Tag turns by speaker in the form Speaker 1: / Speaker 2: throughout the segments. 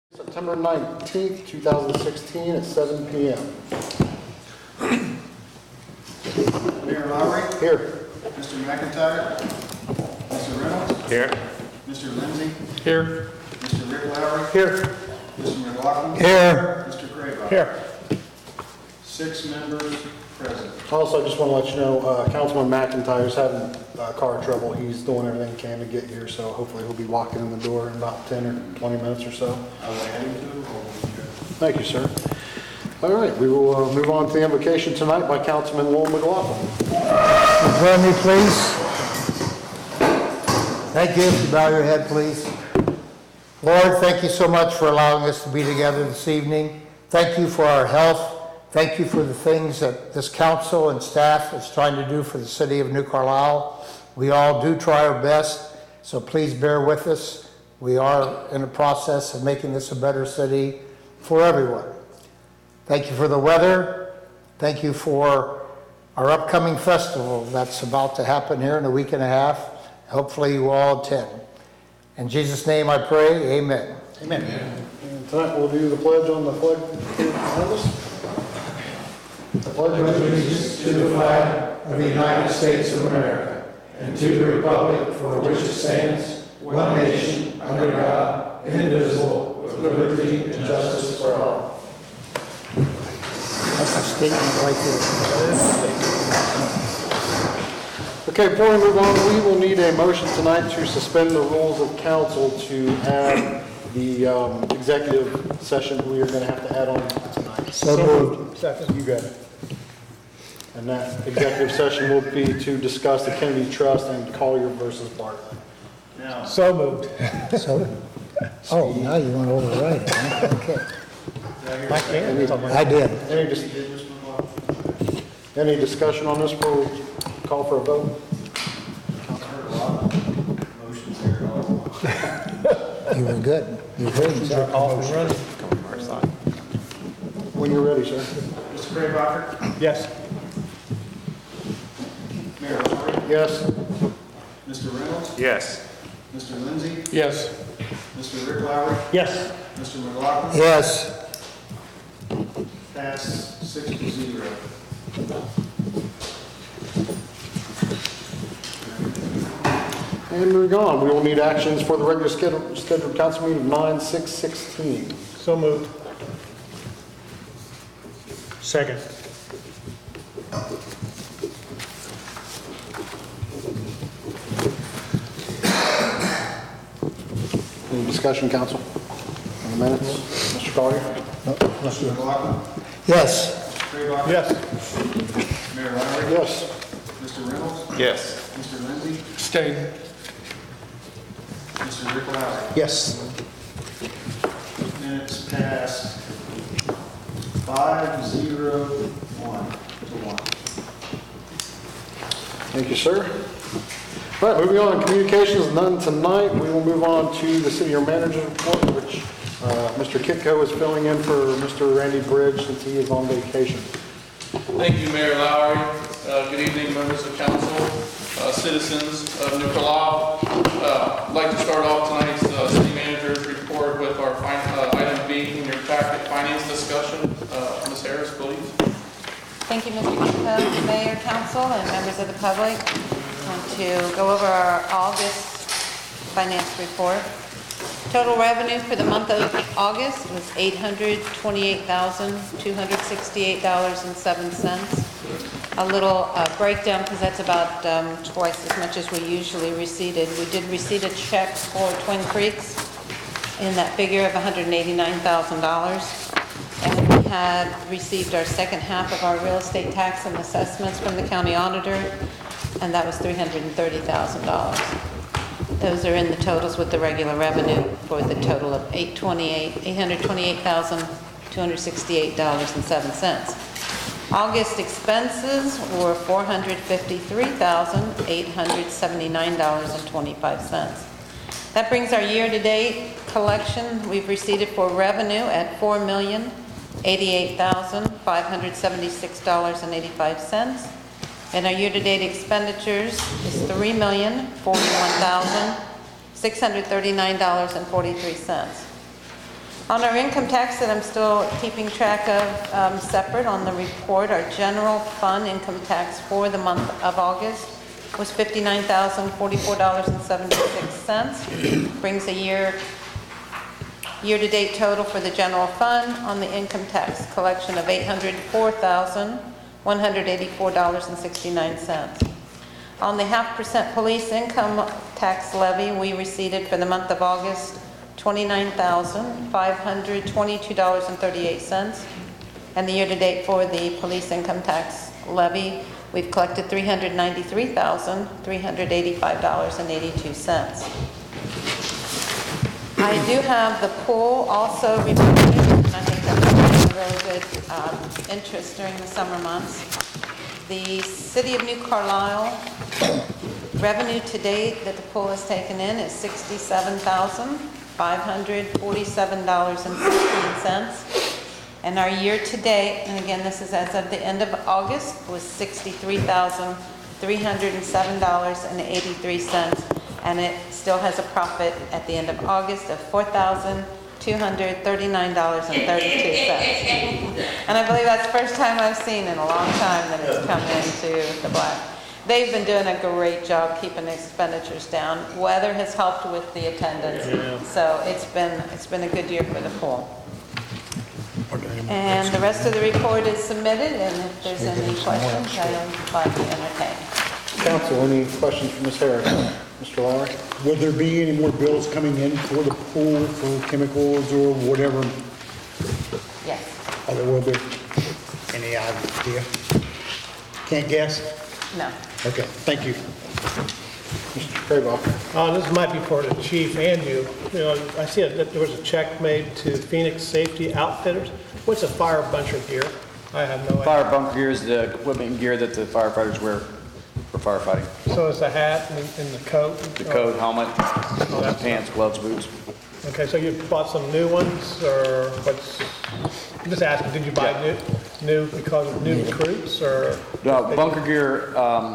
Speaker 1: September 19th, 2016 at 7 p.m.
Speaker 2: Mayor Lowry.
Speaker 1: Here.
Speaker 2: Mr. McIntyre. Mr. Reynolds.
Speaker 3: Here.
Speaker 2: Mr. Lindsay.
Speaker 3: Here.
Speaker 2: Mr. Rick Lowry.
Speaker 1: Here.
Speaker 2: Mr. McLaughlin.
Speaker 1: Here.
Speaker 2: Mr. Craybaugh.
Speaker 3: Here.
Speaker 2: 6 members present.
Speaker 1: Also, I just want to let you know, Councilman McIntyre's having car trouble. He's doing everything he can to get here, so hopefully he'll be walking in the door in about 10 or 20 minutes or so.
Speaker 2: Are we heading to or?
Speaker 1: Thank you, sir. All right, we will move on to the invocation tonight by Councilman Lowell McLaughlin.
Speaker 4: Join me, please. Thank you. Bow your head, please. Lord, thank you so much for allowing us to be together this evening. Thank you for our health. Thank you for the things that this council and staff is trying to do for the city of New Carlisle. We all do try our best, so please bear with us. We are in a process of making this a better city for everyone. Thank you for the weather. Thank you for our upcoming festival that's about to happen here in a week and a half. Hopefully you all attend. In Jesus' name I pray, amen.
Speaker 1: Amen. And tonight we'll do the pledge on the flag behind us. The pledge of allegiance
Speaker 5: to the flag of the United States of America and to the republic for which it stands, one nation, under God, indivisible, with liberty and justice for all.
Speaker 4: That's a statement right there.
Speaker 1: Okay, before we move on, we will need a motion tonight to suspend the rules of council to add the executive session we are going to have to add on tonight.
Speaker 4: So moved.
Speaker 1: Second. You got it. And that executive session will be to discuss the Kennedy Trust and Collier versus Bartlett.
Speaker 2: Now,
Speaker 3: So moved.
Speaker 4: So, oh, now you want to override it, huh? Okay.
Speaker 3: I can.
Speaker 4: I did.
Speaker 1: Any discussion on this before we call for a vote?
Speaker 2: I heard a lot of motions here all at once.
Speaker 4: You were good. You were good.
Speaker 1: When you're ready, sir.
Speaker 2: Mr. Craybaugh.
Speaker 3: Yes.
Speaker 2: Mayor Lowry.
Speaker 1: Yes.
Speaker 2: Mr. Reynolds.
Speaker 3: Yes.
Speaker 2: Mr. Lindsay.
Speaker 3: Yes.
Speaker 2: Mr. Rick Lowry.
Speaker 3: Yes.
Speaker 2: Mr. McLaughlin.
Speaker 4: Yes.
Speaker 2: Pass 6-0.
Speaker 1: And moving on, we will need actions for the regular scheduled council meeting of 9/6/16.
Speaker 3: So moved. Second.
Speaker 1: Any discussion, council? On the minutes? Mr. Collier?
Speaker 2: Mr. McLaughlin.
Speaker 4: Yes.
Speaker 2: Mr. Craybaugh.
Speaker 3: Yes.
Speaker 2: Mayor Lowry.
Speaker 1: Yes.
Speaker 2: Mr. Reynolds.
Speaker 3: Yes.
Speaker 2: Mr. Lindsay.
Speaker 3: Stay.
Speaker 2: Mr. Rick Lowry.
Speaker 3: Yes.
Speaker 2: Minutes passed 5-0-1 to 1.
Speaker 1: Thank you, sir. All right, moving on, communications, none tonight. We will move on to the city manager's report, which Mr. Kitco is filling in for Mr. Randy Bridge since he is on vacation.
Speaker 6: Thank you, Mayor Lowry. Good evening, members of council, citizens of New Carlisle. I'd like to start off tonight's city manager's report with our item B in your packet, finance discussion. Ms. Harris, please.
Speaker 7: Thank you, Mr. Kinko, Mayor, Council, and members of the public. I want to go over our August finance report. Total revenue for the month of August was $828,268.07. A little breakdown, because that's about twice as much as we usually receipted. We did receipt a check for Twin Creeks in that figure of $189,000. And we had received our second half of our real estate tax and assessments from the county auditor, and that was $330,000. Those are in the totals with the regular revenue for the total of $828,268.07. August expenses were $453,879.25. That brings our year-to-date collection we've received for revenue at $4,088,576.85. And our year-to-date expenditures is $3,041,639.43. On our income tax that I'm still keeping track of separate on the report, our general fund income tax for the month of August was $59,044.76. Brings a year-to-date total for the general fund on the income tax collection of $804,184.69. On the 0.5% police income tax levy, we received for the month of August $29,522.38. And the year-to-date for the police income tax levy, we've collected $393,385.82. I do have the pool also reported, and I think that's a really good interest during the summer months. The City of New Carlisle revenue to date that the pool has taken in is $67,547.15. And our year-to-date, and again, this is as of the end of August, was $63,307.83. And it still has a profit at the end of August of $4,239.32. And I believe that's the first time I've seen in a long time that it's come into the black. They've been doing a great job keeping expenditures down. Weather has helped with the attendance, so it's been a good year for the pool. And the rest of the report is submitted, and if there's any questions, I'll gladly entertain.
Speaker 1: Council, any questions for Ms. Harris? Mr. Lowry?
Speaker 3: Will there be any more bills coming in for the pool for chemicals or whatever?
Speaker 7: Yes.
Speaker 3: Oh, there will be. Any idea? Can't guess?
Speaker 7: No.
Speaker 3: Okay, thank you.
Speaker 1: Mr. Craybaugh?
Speaker 8: This might be for the chief and you. You know, I see that there was a check made to Phoenix Safety Outfitters. What's a fire bunker gear? I have no idea.
Speaker 2: Fire bunker gear is the equipment and gear that the firefighters wear for firefighting.
Speaker 8: So it's the hat and the coat?
Speaker 2: The coat, helmet, pants, gloves, boots.
Speaker 8: Okay, so you bought some new ones, or what's, I'm just asking, did you buy new because of new recruits, or?
Speaker 2: No, bunker gear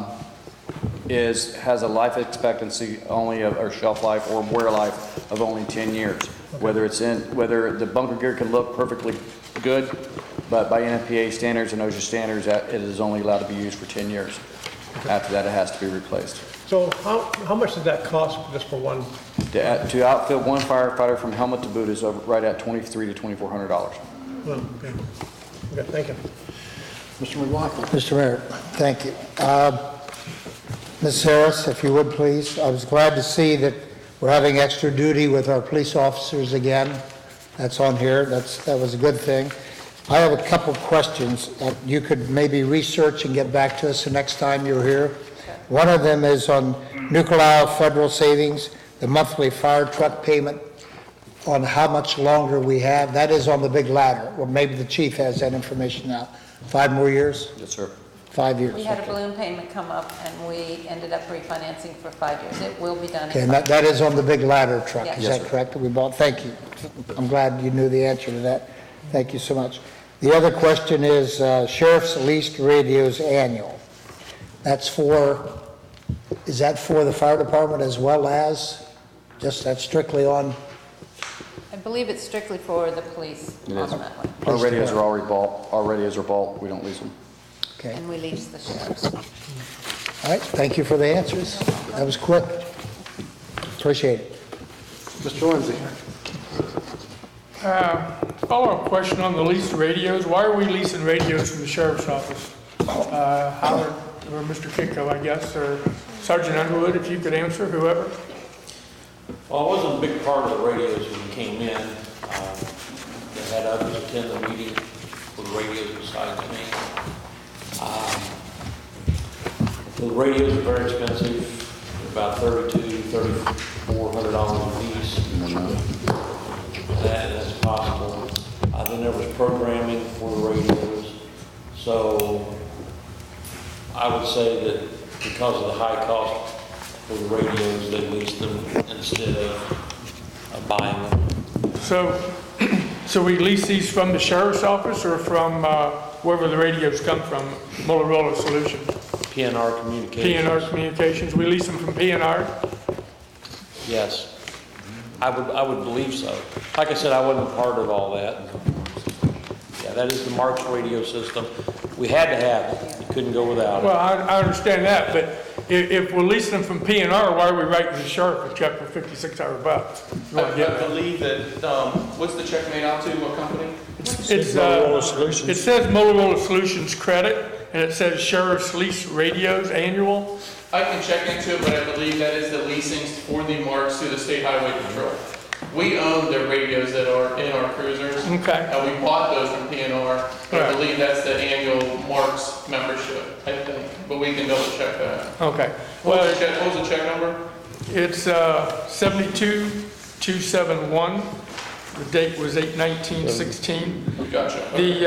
Speaker 2: has a life expectancy only of, or shelf life or wear life of only 10 years. Okay. Whether the bunker gear can look perfectly good, but by NFPA standards and OSHA standards, it is only allowed to be used for 10 years. Okay. After that, it has to be replaced.
Speaker 8: So how much does that cost just for one?
Speaker 2: To outfit one firefighter from helmet to boot is right at $2,300 to $2,400.
Speaker 8: Oh, okay. Okay, thank you.
Speaker 1: Mr. McLaughlin?
Speaker 4: Mr. Mayor, thank you. Ms. Harris, if you would please, I was glad to see that we're having extra duty with our police officers again. That's on here. That was a good thing. I have a couple questions that you could maybe research and get back to us the next time you're here. One of them is on New Carlisle Federal Savings, the monthly fire truck payment, on how much longer we have. That is on the big ladder. Well, maybe the chief has that information now. 5 more years?
Speaker 2: Yes, sir.
Speaker 4: 5 years.
Speaker 7: We had a balloon payment come up, and we ended up refinancing for 5 years. It will be done.
Speaker 4: Okay, and that is on the big ladder truck,
Speaker 7: Yes.
Speaker 4: is
Speaker 2: Yes,
Speaker 4: that
Speaker 2: sir.
Speaker 4: correct, that we bought? Thank you. I'm glad you knew the answer to that. Thank you so much. The other question is sheriff's leased radios annual. Is that for the fire department as well as, that's strictly on?
Speaker 7: I believe it's strictly for the police
Speaker 2: It is.
Speaker 7: ultimately,
Speaker 2: Our radios are already bought. Our radios are bought. We don't lease them.
Speaker 4: Okay,
Speaker 7: and we lease the sheriff's.
Speaker 4: all right, thank you for the answers. That was quick. Appreciate it.
Speaker 1: Mr. Lindsay?
Speaker 5: Follow-up question on the leased radios. Why are we leasing radios from the sheriff's office? Howard, or Mr. Kitco, I guess, or Sergeant Underwood, if you could answer, whoever.
Speaker 9: Well, I wasn't a big part of the radios when we came in. They had others attend the meeting for the radios besides me. The radios are very expensive, about $3,400 a piece. That's possible. Then there was programming for the radios. So I would say that because of the high cost for the radios, they leased them instead of buying them.
Speaker 5: So we lease these from the sheriff's office or from wherever the radios come from, Motorola Solutions?
Speaker 9: PNR Communications.
Speaker 5: PNR Communications. We lease them from PNR?
Speaker 9: Yes. I would believe so. Like I said, I wasn't part of all that. Yeah, that is the Marks radio system. We had to have it. You couldn't go without it.
Speaker 10: Well, I understand that, but if we're leasing them from P&R, why are we writing the sheriff a check for $5,600? You wanna get
Speaker 6: I
Speaker 10: that?
Speaker 6: believe that, what's the check made out to, what company?
Speaker 10: It's,
Speaker 3: Motorola Solutions.
Speaker 10: it says Motorola Solutions credit, and it says sheriff's lease radios annual.
Speaker 6: I can check into it, but I believe that is the leasings for the Marks through the State Highway Patrol. We own the radios that are in our cruisers.
Speaker 10: Okay.
Speaker 6: And we bought those from P&R. But I
Speaker 10: Right.
Speaker 6: believe that's the annual Marks membership, I think. But we can double check that.
Speaker 10: Okay.
Speaker 6: What
Speaker 10: Well,
Speaker 6: was the check number?
Speaker 10: it's 72,271. The date was 8/19/16.
Speaker 6: Gotcha.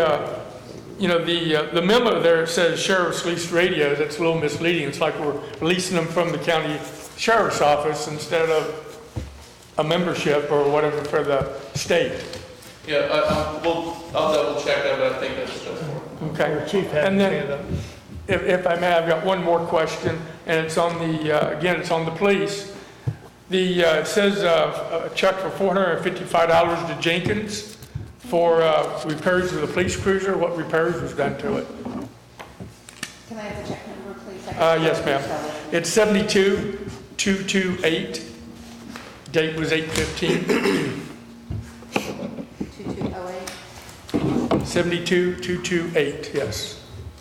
Speaker 10: The memo there, it says sheriff's leased radios. That's a little misleading. It's like we're leasing them from the county sheriff's office instead of a membership or whatever for the state.
Speaker 6: Yeah, I'll double check that, but I think that's just for.
Speaker 10: Okay.
Speaker 8: Our chief had
Speaker 10: And
Speaker 8: his
Speaker 10: then,
Speaker 8: hand up.
Speaker 10: if I may, I've got one more question, and it's on again, it's on the police. It says a check for $455 to Jenkins for repairs to the police cruiser. What repairs was done to it?
Speaker 7: Can I have the check number, please?
Speaker 10: Yes, ma'am. It's 72,228. Date was 8/15.
Speaker 7: 2208.
Speaker 10: 72,228, yes.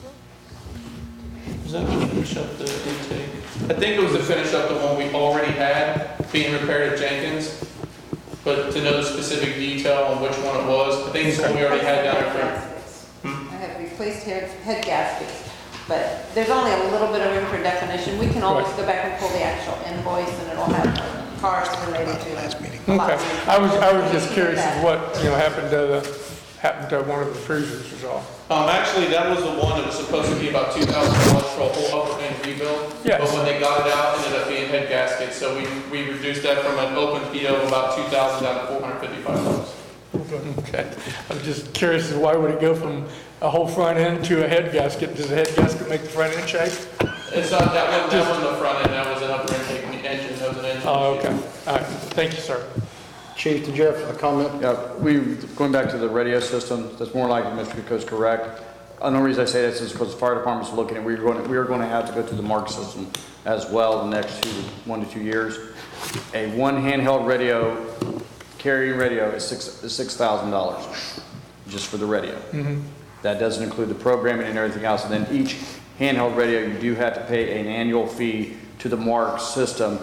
Speaker 6: Is that to finish up the intake? I think it was to finish up the one we already had being repaired at Jenkins. But to know the specific detail on which one it was, I think it's the one we already had down there for.
Speaker 7: I have replaced head gaskets, but there's only a little bit of room for definition. We can always go back and pull the actual invoice, and it'll have cars related to it.
Speaker 10: Okay. I was just curious as what, happened to one of the cruisers is all.
Speaker 6: Actually, that was the one that was supposed to be about $2,000 for a whole upper main rebuild.
Speaker 10: Yes.
Speaker 6: But when they got it out, it ended up being head gaskets, so we reduced that from an open PO of about $2,000 down to $455.
Speaker 10: Okay. I was just curious as why would it go from a whole front end to a head gasket? Does the head gasket make the front end shake?
Speaker 6: It's not, that wasn't the front end, that was an upper intake engine, that was an engine.
Speaker 10: Oh, okay. All right. Thank you, sir.
Speaker 1: Chief, did you have a comment?
Speaker 2: Yeah, going back to the radio system, that's more likely Mr. Pico's correct. Another reason I say this is because the fire department's looking at, we are going to have to go through the Mark system as well the next 1 to 2 years. A one handheld radio, carrying radio is $6,000 just for the radio. That doesn't include the programming and everything else. And then each handheld radio, you do have to pay an annual fee to the Mark system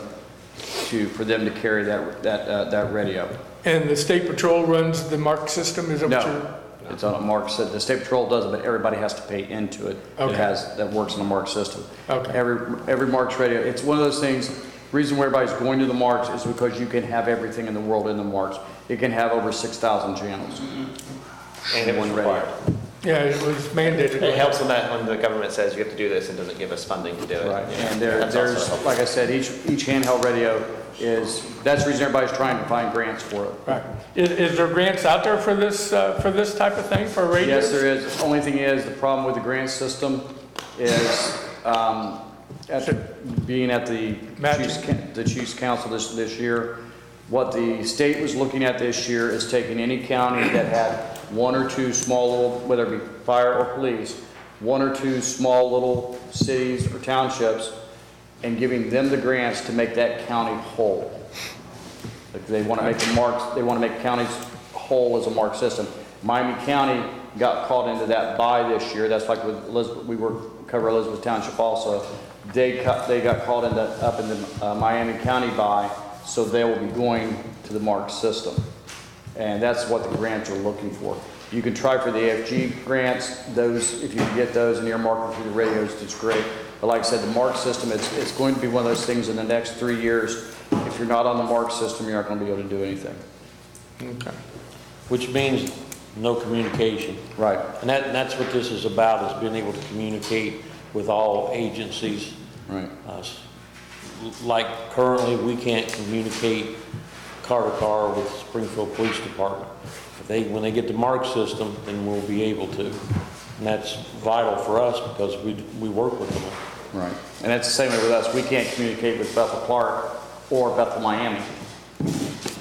Speaker 2: for them to carry that radio.
Speaker 10: And the state patrol runs the Mark system, is that what you're?
Speaker 2: No, it's on a Mark system. The state patrol does it, but everybody has to pay into it.
Speaker 10: Okay.
Speaker 2: That works on a Mark system.
Speaker 10: Okay.
Speaker 2: Every Marks radio, it's one of those things, reason why everybody's going to the Marks is because you can have everything in the world in the Marks. You can have over 6,000 channels.
Speaker 5: And it was required.
Speaker 10: Yeah, it was mandated.
Speaker 5: It helps when the government says you have to do this and doesn't give us funding to do it.
Speaker 2: Right,
Speaker 5: Yeah,
Speaker 2: and
Speaker 5: that's also
Speaker 2: there's,
Speaker 5: helpful.
Speaker 2: like I said, each handheld radio that's the reason everybody's trying to find grants for it.
Speaker 10: Right. Is there grants out there for this type of thing, for radios?
Speaker 2: Yes, there is. Only thing is, the problem with the grant system is, being at the Chiefs Council this year, what the state was looking at this year is taking any county that had one or two small little, whether it be fire or police, one or two small little cities or townships, and giving them the grants to make that county whole. Like they want to make they want to make counties whole as a Mark system. Miami County got caught into that buy this year. That's like with Elizabeth, cover Elizabeth Township also. They got caught up in the Miami County buy, so they will be going to the Mark system. And that's what the grants are looking for. You can try for the AFG grants. Those, if you can get those and earmark them through the radios, it's great. But like I said, the Mark system, it's going to be one of those things in the next 3 years. If you're not on the Mark system, you're not going to be able to do anything.
Speaker 10: Okay.
Speaker 9: Which means no communication.
Speaker 2: Right.
Speaker 9: And that's what this is about, is being able to communicate with all agencies.
Speaker 2: Right.
Speaker 9: Like currently, we can't communicate car to car with the Springfield Police Department. When they get the Mark system, then we'll be able to. And that's vital for us because we work with them.
Speaker 2: Right. And that's the same way with us. We can't communicate with Bethel Clark or Bethel Miami.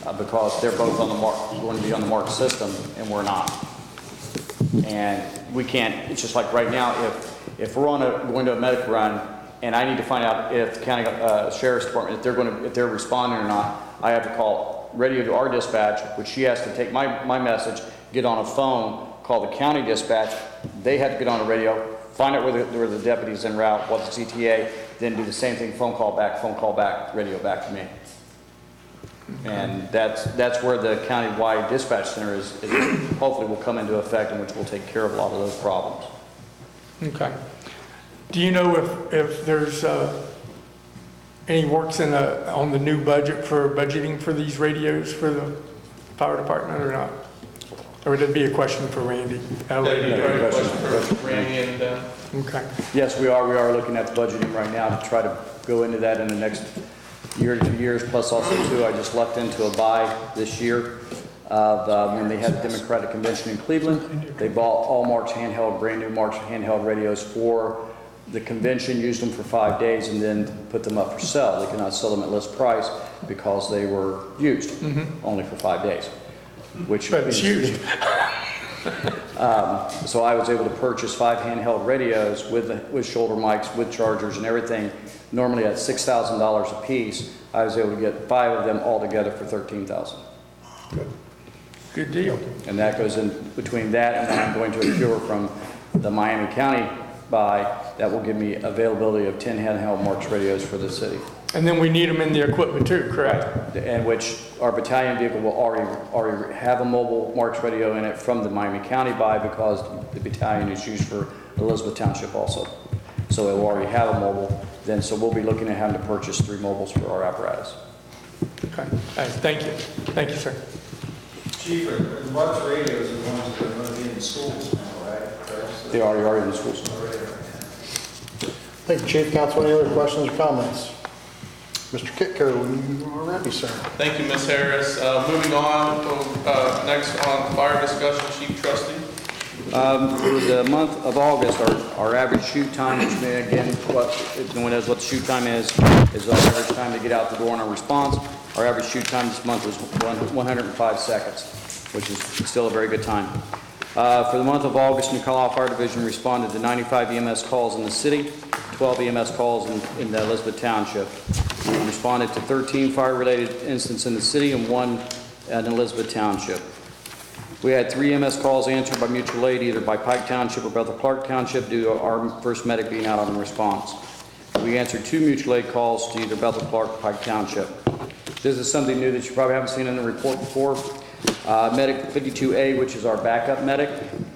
Speaker 2: because they're both on the mark, going to be on the mark system, and we're not. And we can't, it's just like right now, if we're going to a medic run, and I need to find out if the county sheriff's department, if they're responding or not, I have to call radio to our dispatch, which she has to take my message, get on a phone, call the county dispatch. They have to get on the radio, find out where the deputy's en route, what's the CTA, then do the same thing, phone call back, radio back to me. And that's where the county-wide dispatch center is hopefully will come into effect, and which will take care of a lot of those problems.
Speaker 10: Okay. Do you know if there's any works on the new budget for budgeting for these radios for the fire department or not? Or would it be a question for Randy?
Speaker 6: That'd be a great question for Randy and
Speaker 10: Okay.
Speaker 2: Yes, we are looking at the budgeting right now to try to go into that in the next year to 2 years, plus also too, I just lucked into a buy this year of when they had the Democratic Convention in Cleveland. They bought all Marks handheld, brand new Marks handheld radios for the convention, used them for 5 days, and then put them up for sale. They cannot sell them at list price because they were used only for 5 days. Which
Speaker 10: But it's huge.
Speaker 2: So I was able to purchase 5 handheld radios with shoulder mics, with chargers and everything, normally at $6,000 a piece. I was able to get 5 of them all together for $13,000.
Speaker 10: Good deal.
Speaker 2: And that goes in between that and then I'm going to procure from the Miami County buy that will give me availability of 10 handheld Marks radios for the city.
Speaker 10: And then we need them in the equipment too, correct?
Speaker 2: And which our battalion vehicle will already have a mobile Marks radio in it from the Miami County buy, because the battalion is used for Elizabeth Township also. So it will already have a mobile then, so we'll be looking at having to purchase 3 mobiles for our apparatus.
Speaker 10: Okay. Thank you. Thank you, sir.
Speaker 5: Chief, the Marks radios are the ones that are going to be in schools now, right?
Speaker 2: They already are in the schools.
Speaker 1: Thank you, Chief. Council, any other questions or comments? Mr. Kitco, when you are ready, sir.
Speaker 6: thank you, Ms. Harris. Moving on, next on fire discussion, Chief Trustee.
Speaker 2: For the month of August, our average shoot time, which again, if no one knows what the shoot time is our average time to get out the door on our response. Our average shoot time this month was 105 seconds, which is still a very good time. For the month of August, New Carlisle Fire Division responded to 95 EMS calls in the city, 12 EMS calls in the Elizabeth Township. We responded to 13 fire-related incidents in the city and 1 in Elizabeth Township. We had 3 EMS calls answered by mutual aid, either by Pike Township or Bethel Clark Township, due to our first medic being out on the response. We answered 2 mutual aid calls to either Bethel Clark or Pike Township. This is something new that you probably haven't seen in the report before. Medic 52A, which is our backup medic,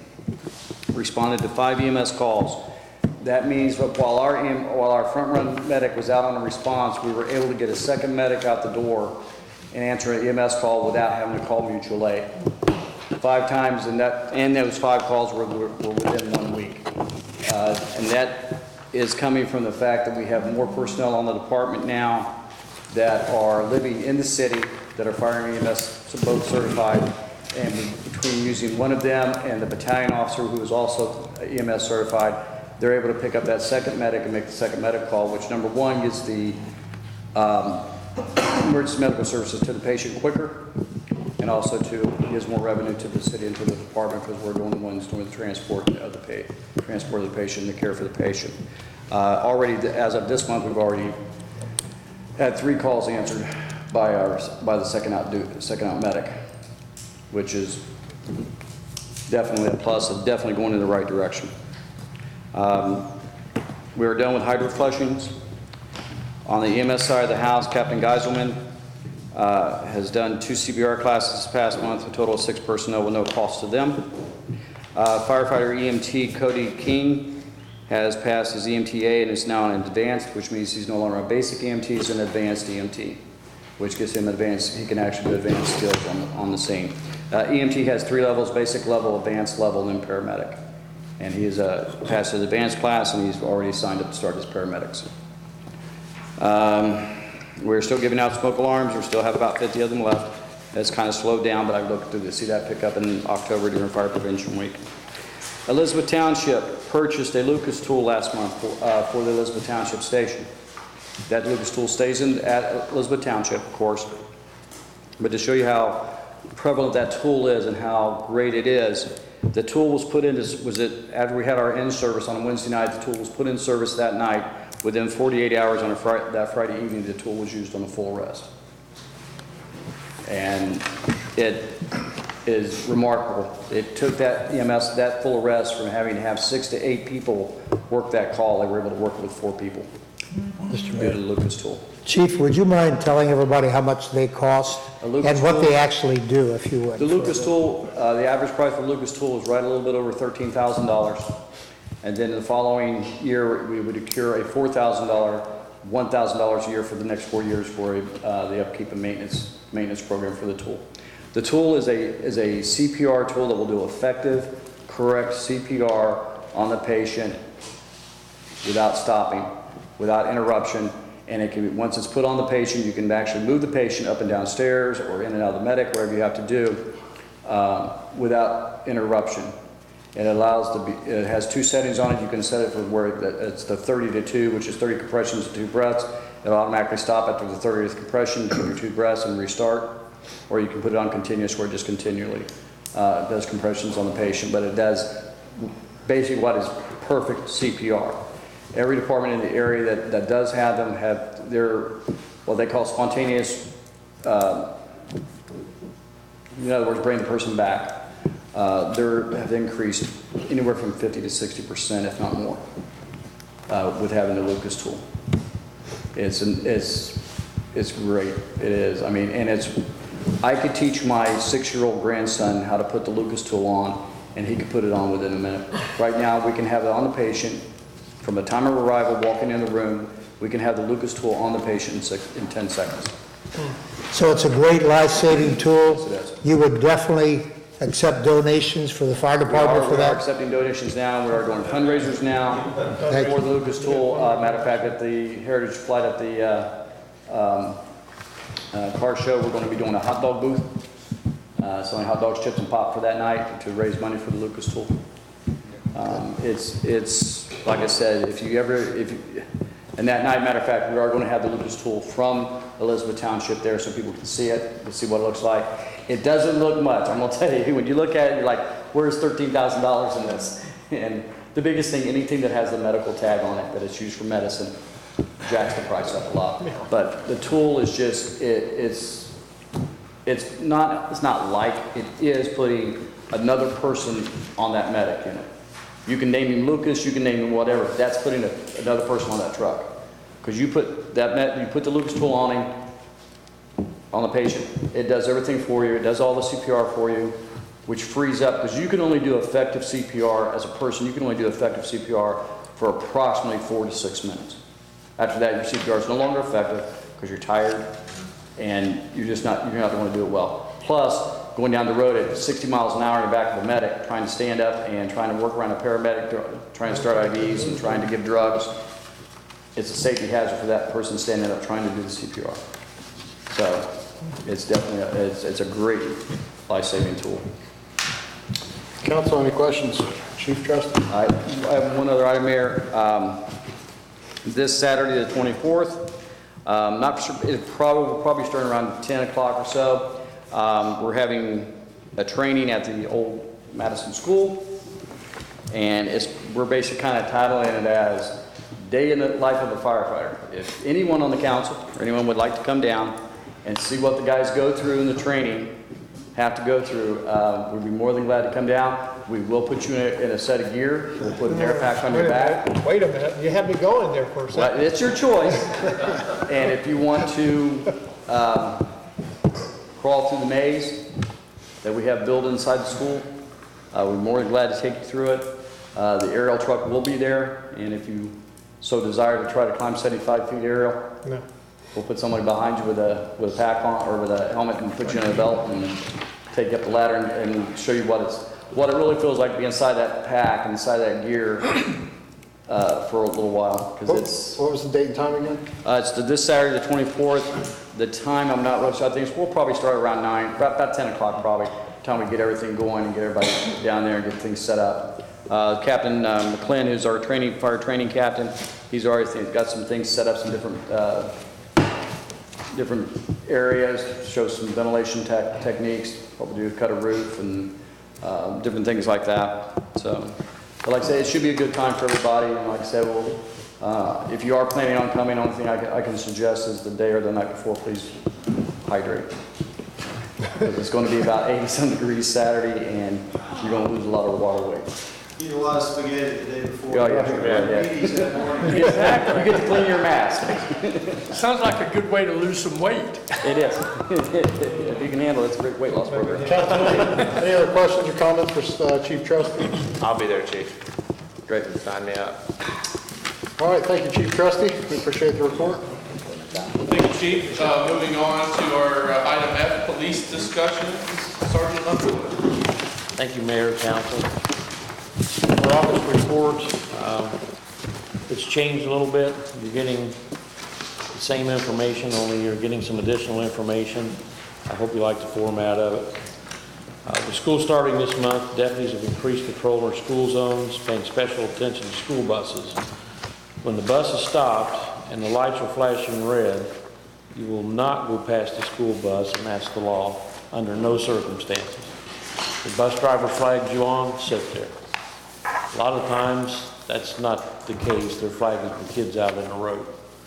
Speaker 2: responded to 5 EMS calls. That means that while our front-run medic was out on a response, we were able to get a second medic out the door and answer an EMS call without having to call mutual aid. 5 times, and those 5 calls were within 1 week. And that is coming from the fact that we have more personnel on the department now that are living in the city, that are fire and EMS both certified, and between using one of them and the battalion officer who is also EMS certified, they're able to pick up that second medic and make the second medic call, which number 1 gets the emergency medical services to the patient quicker, and also gives more revenue to the city and to the department, because we're the only ones doing the transport of the patient, and the care for the patient. Already, as of this month, we've already had 3 calls answered by the second out medic, which is definitely a plus, and definitely going in the right direction. We are done with hydro flushings. On the EMS side of the house, Captain Geiselman has done 2 CBR classes this past month, a total of 6 personnel with no cost to them. Firefighter EMT Cody King has passed his EMTA and is now an advanced, which means he's no longer a basic EMT, he's an advanced EMT, which gives him advanced, he can actually do advanced skills on the scene. EMT has 3 levels: basic level, advanced level, and paramedic. And he has passed his advanced class, and he's already signed up to start his paramedics. We're still giving out smoke alarms. We still have about 50 of them left. That's kind of slowed down, but I look to see that pick up in October during Fire Prevention Week. Elizabeth Township purchased a Lucas tool last month for the Elizabeth Township station. That Lucas tool stays at Elizabeth Township, of course. But to show you how prevalent that tool is and how great it is, the tool was put in, after we had our in-service on Wednesday night, the tool was put in service that night. Within 48 hours on that Friday evening, the tool was used on a full arrest. And it is remarkable. It took that EMS, that full arrest, from having to have 6 to 8 people work that call. They were able to work with 4 people due to the Lucas tool.
Speaker 4: Chief, would you mind telling everybody how much they cost
Speaker 2: Lucas
Speaker 4: and what
Speaker 2: tool-
Speaker 4: they actually do, if you would?
Speaker 2: The Lucas tool, the average price for the Lucas tool is right a little bit over $13,000. And then the following year, we would accrue a $4,000, $1,000 a year for the next 4 years for the upkeep and maintenance program for the tool. The tool is a CPR tool that will do effective, correct CPR on the patient without stopping, without interruption. And it can be, once it's put on the patient, you can actually move the patient up and down stairs or in and out of the medic, whatever you have to do, without interruption. It it has 2 settings on it. You can set it for where it's the 30 to 2, which is 30 compressions to 2 breaths. It'll automatically stop after the 30th compression, give your 2 breaths and restart. Or you can put it on continuous, where it just continually does compressions on the patient, but it does basically what is perfect CPR. Every department in the area that does have them have their, what they call spontaneous, in other words, bring the person back. Have increased anywhere from 50 to 60%, if not more, with having the Lucas tool. It's great. It is. I mean, and I could teach my 6-year-old grandson how to put the Lucas tool on, and he could put it on within a minute. Right now, we can have it on the patient from the time of arrival, walking in the room. We can have the Lucas tool on the patient in 10 seconds.
Speaker 4: So it's a great life-saving tool.
Speaker 2: Yes, it is.
Speaker 4: You would definitely accept donations for the fire department for
Speaker 2: We are
Speaker 4: that?
Speaker 2: accepting donations now. We are doing fundraisers now
Speaker 4: Thank
Speaker 2: for the Lucas tool. Matter of fact, at the Heritage Flight at the car show, we're going to be doing a hot dog booth, selling hot dogs, chips, and pop for that night to raise money for the Lucas tool. It's like I said, and that night, matter of fact, we are going to have the Lucas tool from Elizabeth Township there so people can see it, can see what it looks like. It doesn't look much. I'm going to tell you, when you look at it, you're like, where's $13,000 in this? And the biggest thing, anything that has the medical tag on it, that it's used for medicine, jacks the price up a lot. But the tool is just, it's not like, it is putting another person on that medic unit. You can name him Lucas, you can name him whatever. That's putting another person on that truck. Because you put the Lucas tool on him, on the patient. It does everything for you. It does all the CPR for you, which frees up, because you can only do effective CPR as a person. You can only do effective CPR for approximately 4 to 6 minutes. After that, your CPR is no longer effective because you're tired and you're not going to do it well. Plus, going down the road at 60 miles an hour in the back of a medic, trying to stand up and trying to work around a paramedic, trying to start IVs and trying to give drugs, it's a safety hazard for that person standing up trying to do the CPR. So it's definitely it's a great life-saving tool.
Speaker 1: Council, any questions? Chief Trusty?
Speaker 2: I have one other item, Mayor. This Saturday, the 24th, not sure, we'll probably starting around 10 o'clock or so. We're having a training at the old Madison School, and we're basically kind of titling it as Day in the Life of a Firefighter. If anyone on the council or anyone would like to come down and see what the guys go through in the training, have to go through, we'd be more than glad to come down. We will put you in a set of gear. We'll put an air pack on your back.
Speaker 8: Wait a minute, you had me going there for a
Speaker 2: Well,
Speaker 8: second.
Speaker 2: it's your choice. And if you want to crawl through the maze that we have built inside the school, we're more than glad to take you through it. The aerial truck will be there, and if you so desire to try to climb 75 feet aerial,
Speaker 8: No.
Speaker 2: we'll put somebody behind you with a pack on or with a helmet and put you in a belt and take you up the ladder and show you what it really feels like to be inside that pack, inside that gear for a little while.
Speaker 1: What was the date and time again?
Speaker 2: It's this Saturday, the 24th. The time, I'm not really sure. I think we'll probably start around 9, about 10 o'clock probably. Time we get everything going and get everybody down there and get things set up. Captain McClin, who's our fire training captain, he's already got some things set up, some different different areas, show some ventilation techniques, what we do, cut a roof and different things like that. So, but like I said, it should be a good time for everybody. And like I said, if you are planning on coming, the only thing I can suggest is the day or the night before, please hydrate. It's going to be about 80-some degrees Saturday, and you're going to lose a lot of water weight.
Speaker 5: Eat a lot of spaghetti the day before.
Speaker 2: Oh, yeah.
Speaker 5: Meetings that morning.
Speaker 2: Exactly. You get to clean your mask.
Speaker 10: Sounds like a good way to lose some weight.
Speaker 2: It is. If you can handle it, it's a great weight loss program.
Speaker 1: Any other questions or comments for Chief Trusty?
Speaker 11: I'll be there, Chief.
Speaker 2: Great.
Speaker 11: Sign me up.
Speaker 1: All right, thank you, Chief Trusty. We appreciate the report.
Speaker 6: Thank you, Chief. Moving on to our item F, police discussion. Sergeant Underwood.
Speaker 9: Thank you, Mayor, Council. Our office report, it's changed a little bit. You're getting the same information, only you're getting some additional information. I hope you like the format of it. The school starting this month, deputies have increased patrol our school zones, paying special attention to school buses. When the bus is stopped and the lights are flashing red, you will not go past the school bus, and that's the law, under no circumstances. The bus driver flags you on, sit there. A lot of times, that's not the case. They're flagging the kids out in the road.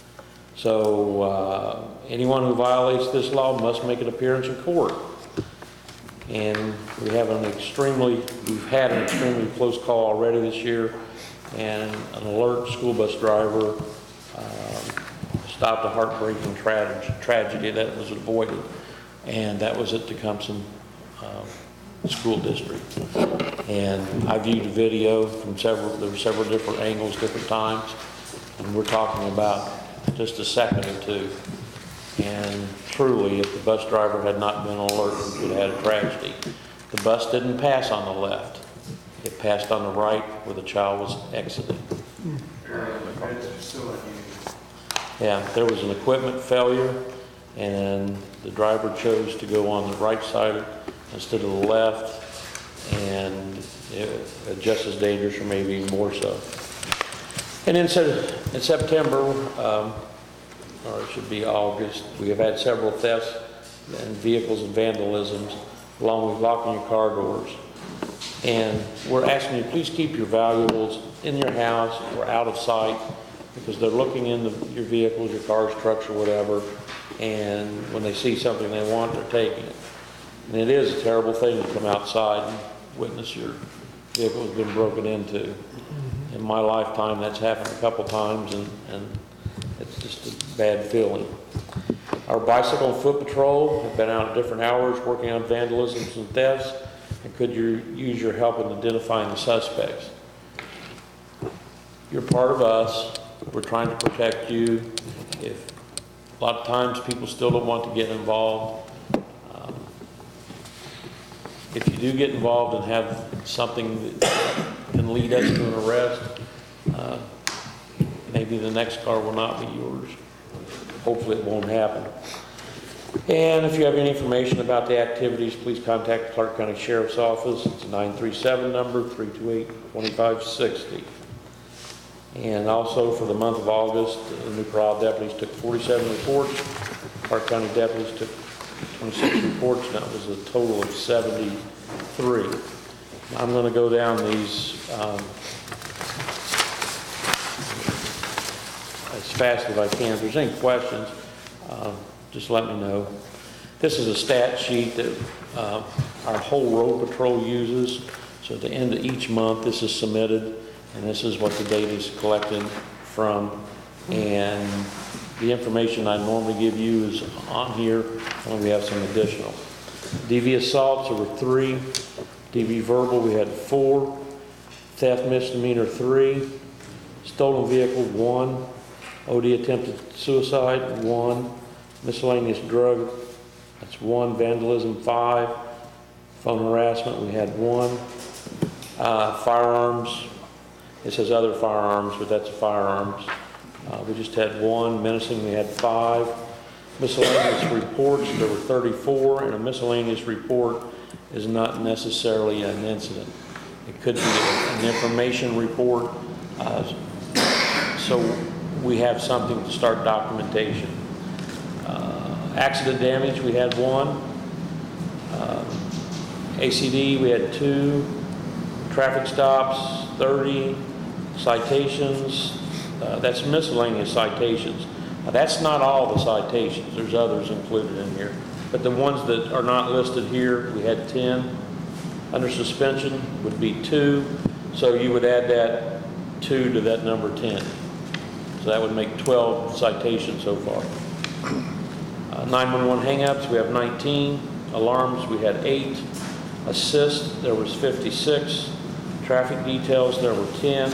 Speaker 9: So anyone who violates this law must make an appearance in court. And we've had an extremely close call already this year, and an alert school bus driver stopped a heartbreaking tragedy that was avoided, and that was at Tecumseh School District. And I viewed the video from there were several different angles, different times, and we're talking about just a second or two. And truly, if the bus driver had not been alert, we could have had a tragedy. The bus didn't pass on the left. It passed on the right where the child was exiting. Yeah, there was an equipment failure, and the driver chose to go on the right side instead of the left, and just as dangerous, or maybe even more so. And in September, or it should be August, we have had several thefts and vehicles and vandalisms, along with locking your car doors. And we're asking you, please keep your valuables in your house or out of sight, because they're looking in your vehicles, your cars, trucks, or whatever, and when they see something they want, they're taking it. And it is a terrible thing to come outside and witness your vehicle has been broken into. In my lifetime, that's happened a couple times, and it's just a bad feeling. Our bicycle and foot patrol have been out at different hours working on vandalisms and thefts, and could you use your help in identifying the suspects. You're part of us. We're trying to protect you. If a lot of times people still don't want to get involved. If you do get involved and have something that can lead us to an arrest, maybe the next car will not be yours. Hopefully it won't happen. And if you have any information about the activities, please contact the Clark County Sheriff's Office. It's a 937 number, 328-2560. And also for the month of August, the New Carlisle deputies took 47 reports. Clark County deputies took 26 reports, and that was a total of 73. I'm going to go down these as fast as I can. If there's any questions, just let me know. This is a stat sheet that our whole road patrol uses. So at the end of each month, this is submitted, and this is what the data is collected from. And the information I normally give you is on here, and we have some additional. DV assaults, there were 3. DV verbal, we had 4. Theft misdemeanor, 3. Stolen vehicle, 1. OD attempted suicide, 1. Miscellaneous drug, that's 1. Vandalism, 5. Phone harassment, we had 1. Firearms, it says other firearms, but that's firearms. We just had 1. Menacing, we had 5. Miscellaneous reports, there were 34, and a miscellaneous report is not necessarily an incident. It could be an information report, so we have something to start documentation. Accident damage, we had 1. ACD, we had 2. Traffic stops, 30. Citations, that's miscellaneous citations. Now, that's not all the citations. There's others included in here. But the ones that are not listed here, we had 10. Under suspension would be 2. So you would add that 2 to that number 10. So that would make 12 citations so far. 911 hangups, we have 19. Alarms, we had 8. Assist, there was 56. Traffic details, there were 10.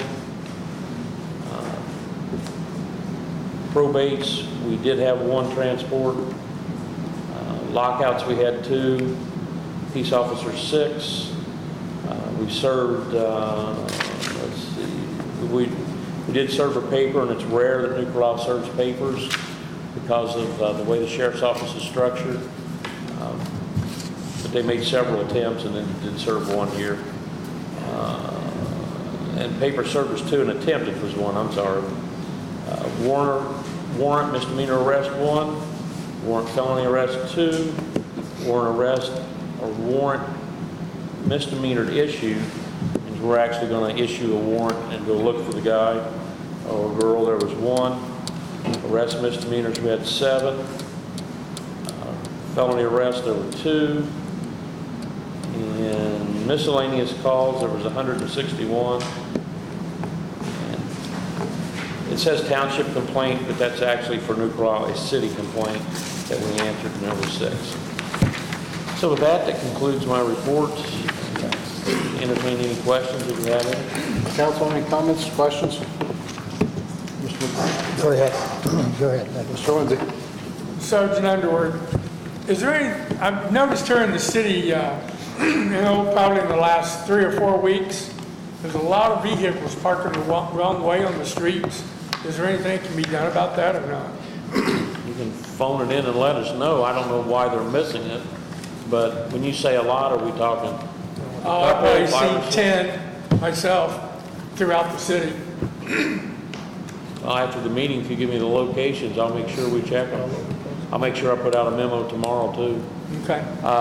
Speaker 9: Probates, we did have 1 transport. Lockouts, we had 2. Peace officers, 6. We served, let's see, we did serve a paper, and it's rare that New Carlisle serves papers because of the way the sheriff's office is structured. But they made several attempts and then did serve 1 here. And paper service 2, an attempted was 1, I'm sorry. Warrant misdemeanor arrest 1, warrant felony arrest 2, warrant arrest or warrant misdemeanor issue, and we're actually going to issue a warrant and go look for the guy or girl. There was 1. Arrest misdemeanors, we had 7. Felony arrest, there were 2. And miscellaneous calls, there was 161. It says township complaint, but that's actually for New Carlisle, a city complaint that we answered, and there were 6. So with that, that concludes my report. Entertain any questions if you have any.
Speaker 1: Council, any comments, questions?
Speaker 4: Go ahead. Go ahead.
Speaker 1: Mr. Lindsay?
Speaker 10: Sergeant Underwood, is there any, I've noticed here in the city, probably in the last 3 or 4 weeks, there's a lot of vehicles parked the wrong way on the streets. Is there anything that can be done about that or not?
Speaker 9: You can phone it in and let us know. I don't know why they're missing it, but when you say a lot, are we talking?
Speaker 10: I've probably seen 10 myself throughout the city.
Speaker 9: Well, after the meeting, if you give me the locations, I'll make sure we check them. I'll make sure I put out a memo tomorrow too.
Speaker 10: Okay.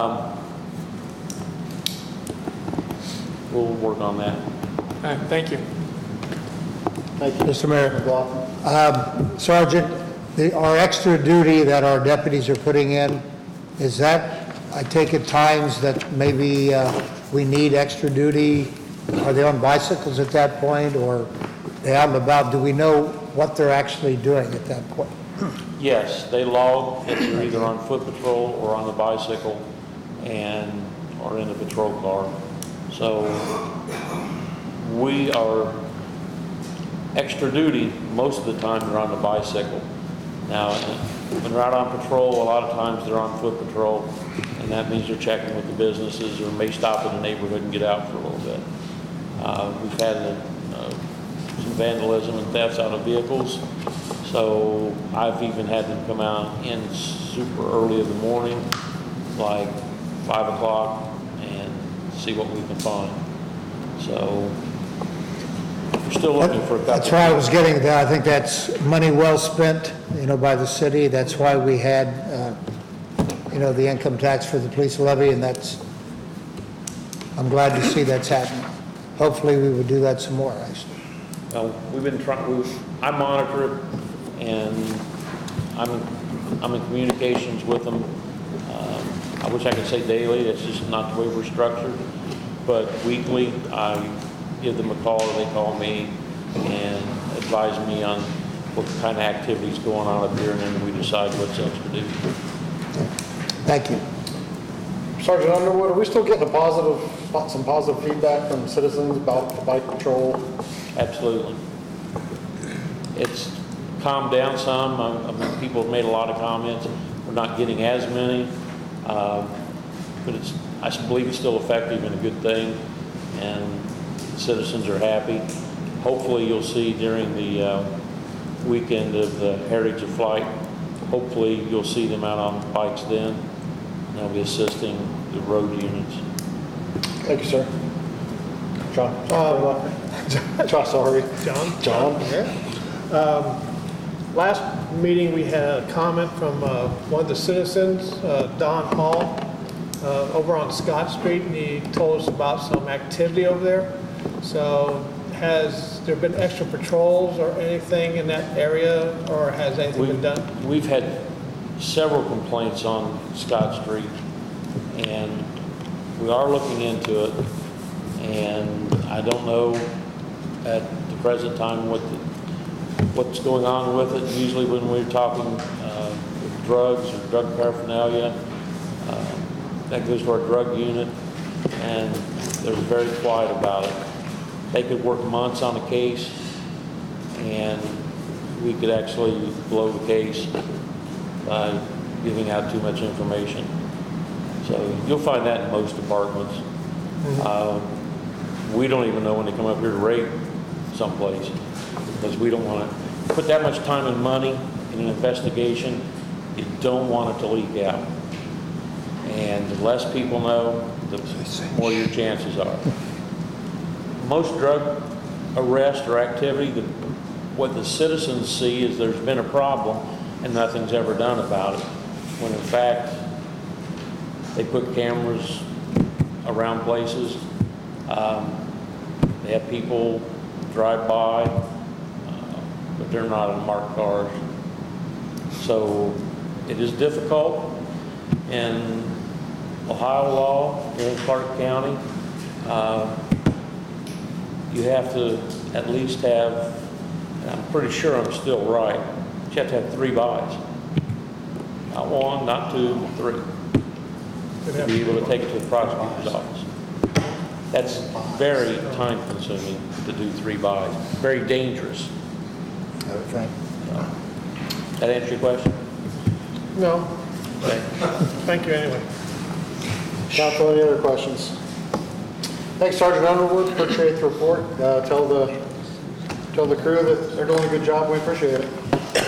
Speaker 9: We'll work on that.
Speaker 10: All right, thank you.
Speaker 1: Thank you.
Speaker 4: Mr. Mayor. Sergeant, our extra duty that our deputies are putting in, is that, I take it, times that maybe we need extra duty? Are they on bicycles at that point, or they out and about? Do we know what they're actually doing at that point?
Speaker 9: Yes, they log that they're either on foot patrol or on the bicycle or in the patrol car. So we are extra duty most of the time they're on the bicycle. Now, when they're out on patrol, a lot of times they're on foot patrol, and that means they're checking with the businesses or may stop in the neighborhood and get out for a little bit. We've had some vandalism and thefts out of vehicles, so I've even had them come out in super early in the morning, like 5 o'clock, and see what we can find. So we're still looking for a couple.
Speaker 4: That's why I was getting that. I think that's money well spent, by the city. That's why we had, the income tax for the police levy, and I'm glad to see that's happening. Hopefully we would do that some more, actually.
Speaker 9: Well, we've been trying, I monitor it, and I'm in communications with them. I wish I could say daily, that's just not the way we're structured. But weekly, I give them a call, or they call me and advise me on what kind of activities going on up here, and then we decide what's extra duty.
Speaker 4: Thank you.
Speaker 1: Sergeant Underwood, are we still getting some positive feedback from citizens about the bike patrol?
Speaker 9: Absolutely. It's calmed down some. People have made a lot of comments. We're not getting as many, but I believe it's still effective and a good thing, and citizens are happy. Hopefully you'll see during the weekend of the Heritage of Flight, hopefully you'll see them out on bikes then, and they'll be assisting the road units.
Speaker 1: Thank you, sir. John, sorry.
Speaker 8: John?
Speaker 1: John.
Speaker 8: Last meeting, we had a comment from one of the citizens, Don Hall, over on Scott Street, and he told us about some activity over there. So has there been extra patrols or anything in that area, or has anything been done?
Speaker 9: We've had several complaints on Scott Street, and we are looking into it. And I don't know at the present time what's going on with it. Usually when we're talking drugs or drug paraphernalia, that goes to our drug unit, and they're very quiet about it. They could work months on a case, and we could actually blow the case by giving out too much information. So you'll find that in most departments. We don't even know when they come up here to raid someplace, because we don't want to put that much time and money in an investigation. You don't want it to leak out. And the less people know, the more your chances are. Most drug arrest or activity, what the citizens see is there's been a problem and nothing's ever done about it. When in fact, they put cameras around places. They have people drive by, but they're not in marked cars. So it is difficult. In Ohio law, here in Clark County, you have to at least have, and I'm pretty sure I'm still right, you have to have 3 buys. Not 1, not 2, but 3. To be able to take it to the prosecutor's office. That's very time consuming to do 3 buys. Very dangerous.
Speaker 4: Okay.
Speaker 9: That answer your question?
Speaker 8: No.
Speaker 9: Okay.
Speaker 8: Thank you anyway.
Speaker 1: Council, any other questions? Thanks, Sergeant Underwood. Appreciate the report. Tell the crew that they're doing a good job. We appreciate it.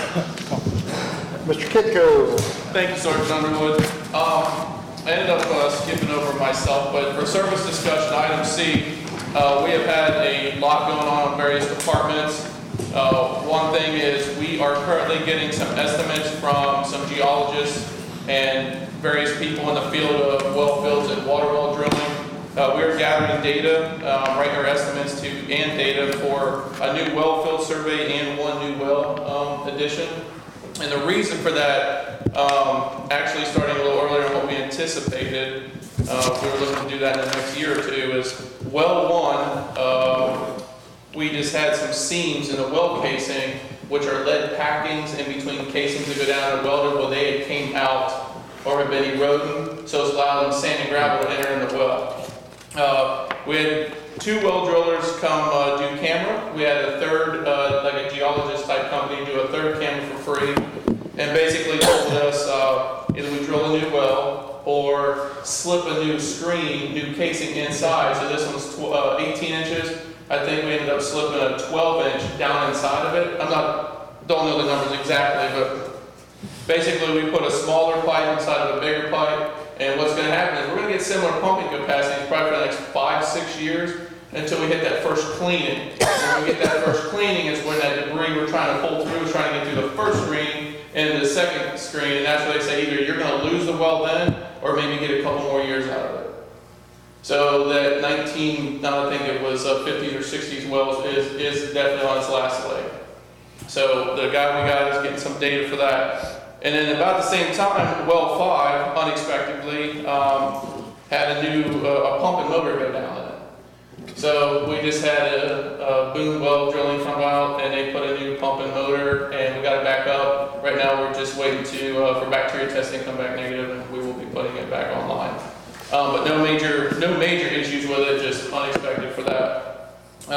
Speaker 1: Mr. Kitco.
Speaker 6: Thank you, Sergeant Underwood. I ended up skipping over myself, but for service discussion, item C, we have had a lot going on in various departments. One thing is we are currently getting some estimates from some geologists and various people in the field of well fields and water well drilling. We are gathering data, writing our estimates and data for a new well field survey and 1 new well addition. And the reason for that, actually starting a little earlier than what we anticipated, we were looking to do that in the next year or 2, is well 1, we just had some seams in the well casing, which are lead packings in between casings that go down and welded. Well, they had came out or had been eroding, so it's allowing sand and gravel to enter in the well. We had 2 well drillers come do camera. We had a third, like a geologist type company, do a third camera for free, and basically told us either we drill a new well or slip a new screen, new casing inside. So this one's 18 inches. I think we ended up slipping a 12-inch down inside of it. Don't know the numbers exactly, but basically we put a smaller pipe inside of a bigger pipe. And what's going to happen is we're going to get similar pumping capacities probably for the next 5-6 years until we hit that first cleaning. When we get that first cleaning, it's when that debris we're trying to pull through is trying to get through the first screen and the second screen. And that's where they say either you're going to lose the well then or maybe get a couple more years out of it. So that 19, now I think it was 50s or 60s wells is definitely on its last leg. So the guy we got is getting some data for that. And then about the same time, well 5, unexpectedly, had a new pump and motor go down in it. So we just had a Boone well drilling from out, and they put a new pump and motor, and we got it back up. Right now, we're just waiting for bacteria testing to come back negative, and we will be putting it back online. But no major issues with it, just unexpected for that.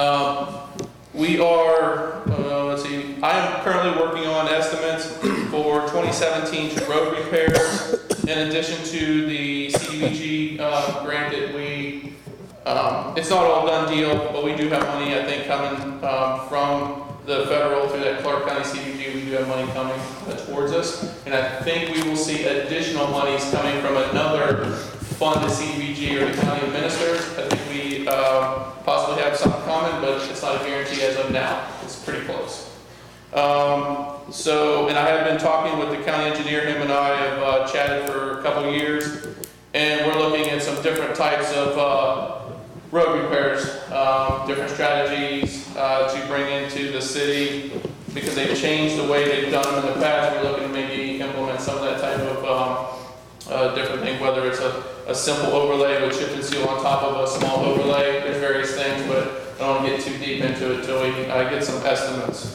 Speaker 6: We are, let's see, I am currently working on estimates for 2017 road repairs, in addition to the CDBG grant that we, it's not all done deal, but we do have money, I think, coming from the federal through that Clark County CDBG. We do have money coming towards us, and I think we will see additional monies coming from another fund, the CDBG or the county administers. I think we possibly have something coming, but it's not a guarantee as of now. It's pretty close. And I have been talking with the county engineer. Him and I have chatted for a couple of years, and we're looking at some different types of road repairs, different strategies to bring into the city, because they've changed the way they've done them in the past. We're looking to maybe implement some of that type of different thing, whether it's a simple overlay with chip and seal on top of a small overlay. There's various things, but I don't want to get too deep into it till we get some estimates.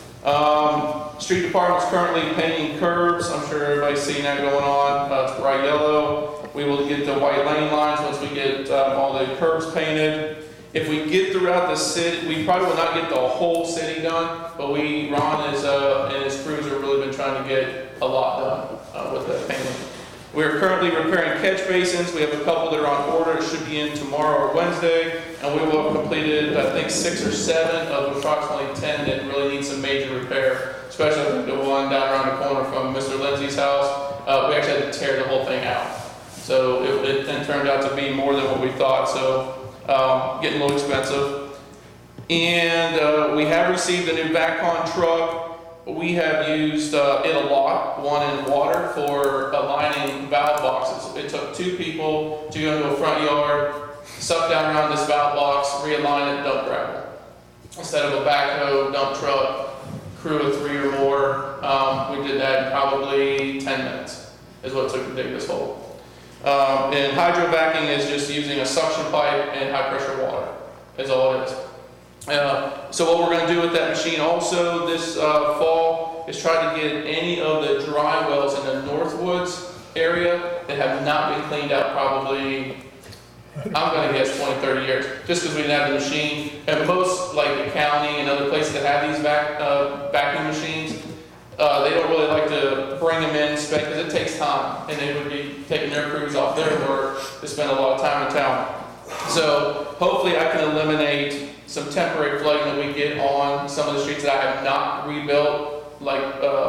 Speaker 6: Street department's currently painting curbs. I'm sure everybody's seen that going on. It's bright yellow. We will get the white lane lines once we get all the curbs painted. If we get throughout the city, we probably will not get the whole city done, but Ron and his crews have really been trying to get a lot done with that painting. We're currently repairing catch basins. We have a couple that are on order. It should be in tomorrow or Wednesday, and we will have completed, I think, 6 or 7 of approximately 10 that really need some major repair, especially the one down around the corner from Mr. Lindsay's house. We actually had to tear the whole thing out. So it then turned out to be more than what we thought, so getting a little expensive. And we have received a new VACCON truck. We have used it a lot, one in water, for aligning valve boxes. It took 2 people to go into a front yard, suck down around this valve box, realign it, dump gravel. Instead of a backhoe, dump truck, crew of 3 or more, we did that in probably 10 minutes, is what it took to dig this hole. And hydrovacking is just using a suction pipe and high pressure water, is all it is. So what we're going to do with that machine also this fall is try to get any of the dry wells in the Northwoods area that have not been cleaned out probably, I'm going to guess 20, 30 years, just because we didn't have the machine. And most, like the county and other places that have these vacuum machines, they don't really like to bring them in, because it takes time, and they would be taking their crews off their work to spend a lot of time in town. So hopefully I can eliminate some temporary flooding that we get on some of the streets that I have not rebuilt, like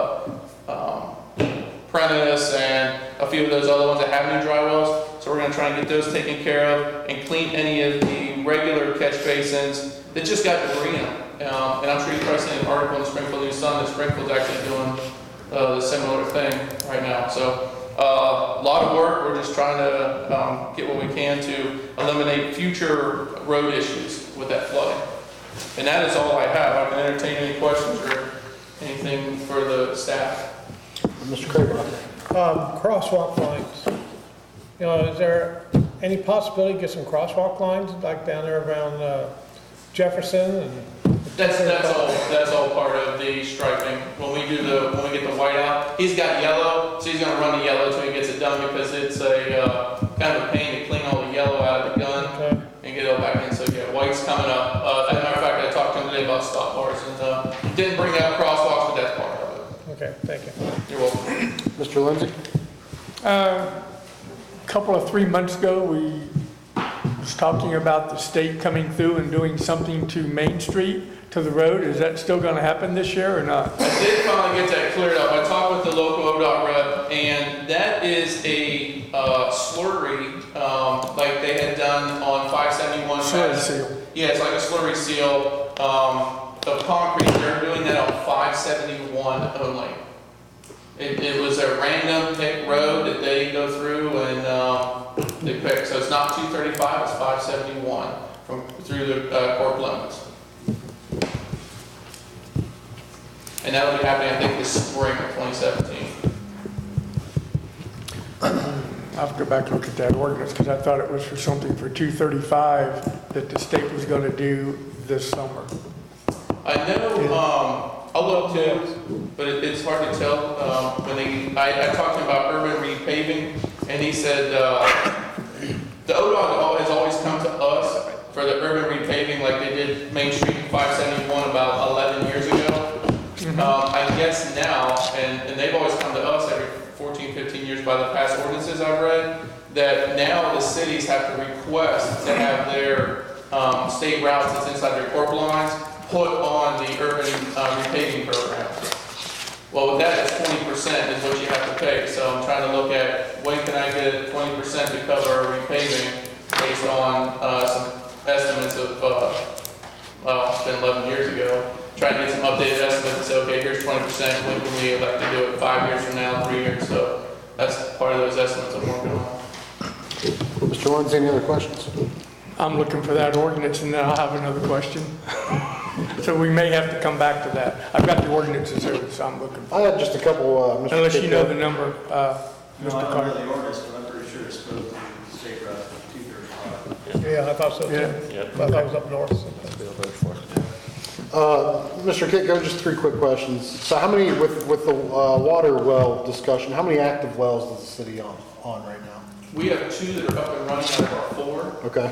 Speaker 6: Prentice and a few of those other ones that have new dry wells. So we're going to try and get those taken care of and clean any of the regular catch basins that just got debris in them. And I'm sure you've probably seen an article in the Springfield News Sun that Springfield's actually doing the similar thing right now. So a lot of work. We're just trying to get what we can to eliminate future road issues with that flooding. And that is all I have. I can entertain any questions or anything for the staff.
Speaker 1: Mr. Craig.
Speaker 8: Crosswalk lines. You know, is there any possibility to get some crosswalk lines like down there around Jefferson and?
Speaker 6: That's all part of the striping. When we get the white out, he's got yellow, so he's going to run the yellow till he gets it done, because it's a kind of a pain to clean all the yellow out of the gun and get it all back in. So yeah, white's coming up. As a matter of fact, I talked to him today about stop bars and didn't bring out crosswalks, but that's part of it.
Speaker 8: Okay, thank you.
Speaker 6: You're welcome.
Speaker 1: Mr. Lindsay?
Speaker 10: Couple of 3 months ago, we was talking about the state coming through and doing something to Main Street, to the road. Is that still going to happen this year or not?
Speaker 6: I did finally get that cleared up. I talked with the local ODOT rep, and that is a slurry, like they had done on 571.
Speaker 10: Slurry seal.
Speaker 6: Yeah, it's like a slurry seal of concrete. They're doing that on 571 only. It was a random pick road that they go through and they pick. So it's not 235, it's 571 through the corp limits. And that'll be happening, I think, this spring of 2017.
Speaker 10: I'll have to go back and look at that ordinance, because I thought it was for something for 235 that the state was going to do this summer.
Speaker 6: I know, I'll look too, but it's hard to tell. I talked to him about urban repaving, and he said the ODOT has always come to us for the urban repaving, like they did Main Street 571 about 11 years ago. I guess now, and they've always come to us every 14, 15 years by the past ordinances I've read, that now the cities have to request to have their state routes that's inside their corp lines put on the urban repaving program. Well, with that, it's 20% is what you have to pay. So I'm trying to look at when can I get 20% to cover our repaving based on some estimates of, well, it's been 11 years ago. trying to get some updated estimates and say, okay, here's 20%, when can we elect to do it, 5 years from now, 3 years, so that's part of those estimates I'm working on.
Speaker 1: Mr. Lawrence, any other questions?
Speaker 10: I'm looking for that ordinance, and then I'll have another question. So we may have to come back to that. I've got the ordinances here, so I'm looking,
Speaker 1: I had just a couple, Mr.
Speaker 10: unless you know
Speaker 1: Kitco.
Speaker 10: the number,
Speaker 11: No, I
Speaker 10: Mr.
Speaker 11: don't know
Speaker 10: Carter.
Speaker 11: the ordinance, but I'm pretty sure it's supposed to be state route 235.
Speaker 8: Yeah, I thought so too.
Speaker 10: Yeah.
Speaker 8: I thought it was up north.
Speaker 1: Mr. Kitco, just 3 quick questions. So how many, with the water well discussion, how many active wells is the city on right now?
Speaker 6: We have 2 that are up and running out of our 4.
Speaker 1: Okay,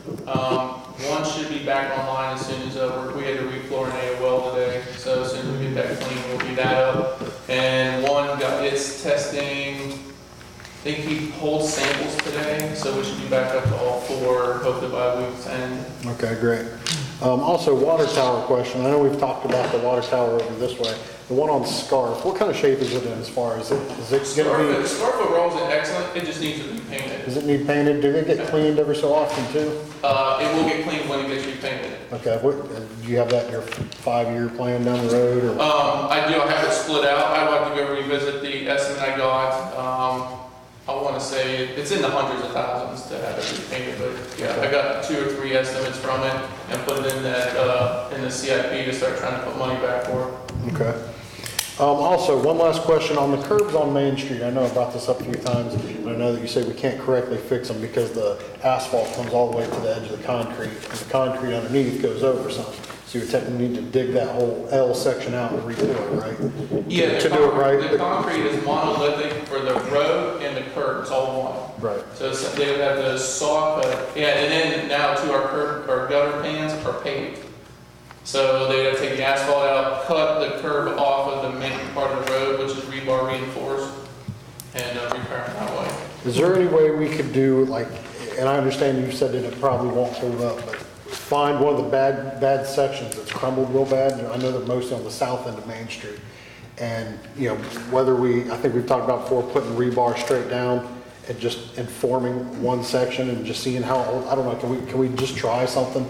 Speaker 6: One should be back online as soon as, we had to re-chlorinate a well today, so as soon as we get that clean, we'll be that up. And one got its testing, I think he pulled samples today, so we should be back up to all 4, hopefully by week's end.
Speaker 1: okay, great. Also, water tower question. I know we've talked about the water tower over this way. The one on Scarf, what kind of shape is it in as far as is it gonna be,
Speaker 6: Scarf overall is excellent, it just needs to be painted.
Speaker 1: does it need painted? Do they get cleaned every so often too?
Speaker 6: It will get cleaned when it gets repainted.
Speaker 1: Okay, do you have that in your 5-year plan down the road or?
Speaker 6: I do, I have it split out, I'd like to go revisit the estimate I got. I want to say it's in the hundreds of thousands to have it repainted, but yeah, I got 2 or 3 estimates from it and put it in that, in the CIP to start trying to put money back for it.
Speaker 1: Okay. Also, one last question on the curbs on Main Street. I know I brought this up a few times, and I know that you say we can't correctly fix them because the asphalt comes all the way to the edge of the concrete, and the concrete underneath goes over some. So you technically need to dig that whole L section out and redo it, right?
Speaker 6: Yeah,
Speaker 1: To do it right.
Speaker 6: the concrete is monolithic for the road and the curbs, all one.
Speaker 1: Right.
Speaker 6: So they would have the saw cut, yeah, and then now to our gutter pans are paved. So they would take the asphalt out, cut the curb off of the main part of the road, which is rebar reinforced, and repair it that way.
Speaker 1: Is there any way we could do, like, and I understand you said that it probably won't hold up, but find one of the bad sections that's crumbled real bad? I know they're mostly on the south end of Main Street. And, you know, whether I think we've talked about before, putting rebar straight down and just informing one section and just seeing how old, I don't know, can we just try something?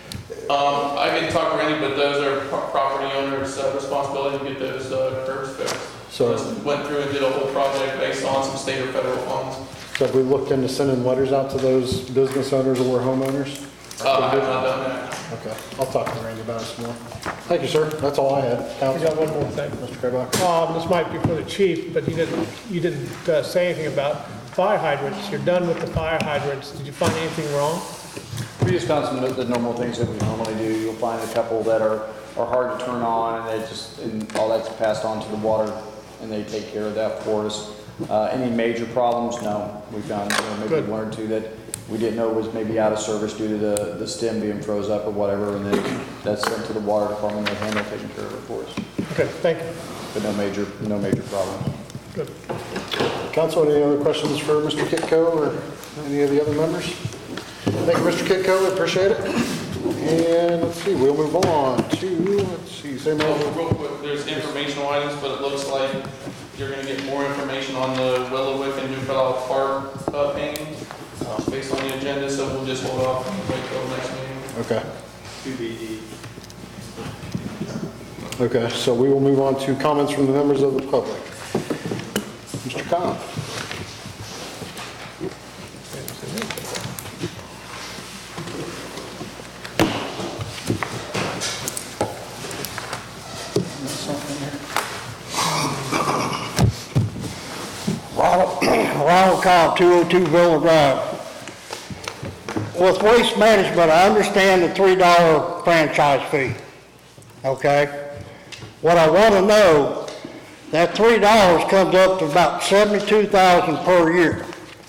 Speaker 6: I can talk to Randy, but those are property owners' responsibility to get those curbs fixed.
Speaker 1: So-
Speaker 6: Just went through and did a whole project based on some state or federal funds.
Speaker 1: So have we looked into sending letters out to those business owners or homeowners?
Speaker 6: I have not done that.
Speaker 1: Okay, I'll talk to Randy about it some more. Thank you, sir. That's all I had.
Speaker 8: I
Speaker 1: Council,
Speaker 8: got one more thing.
Speaker 1: Mr. Crayback.
Speaker 8: This might be for the chief, but you didn't say anything about fire hydrants. You're done with the fire hydrants. Did you find anything wrong?
Speaker 2: We just found some of the normal things that we normally do. You'll find a couple that are hard to turn on, and all that's passed on to the water, and they take care of that for us. Any major problems? No. We found maybe
Speaker 8: Good.
Speaker 2: 1 or 2 that we didn't know was maybe out of service due to the stem being froze up or whatever, and then that's sent to the water department. They handle taking care of it for us.
Speaker 8: Okay, thank you.
Speaker 2: But no major problems.
Speaker 8: Good.
Speaker 1: Council, any other questions for Mr. Kitco or any of the other members? Thank you, Mr. Kitco, appreciate it. And let's see, we'll move on to, same
Speaker 6: Oh,
Speaker 1: over.
Speaker 6: real quick, there's informational items, but it looks like you're gonna get more information on the Willowick and New Carlisle Park painting, based on the agenda, so we'll just hold off and wait till the next meeting.
Speaker 1: Okay. Okay, so we will move on to comments from the members of the public. Mr. Khan.
Speaker 12: Ronald Cobb, 202 Villa Drive. With Waste Management, I understand the $3 franchise fee, okay? What I want to know, that $3 comes up to about $72,000 per year.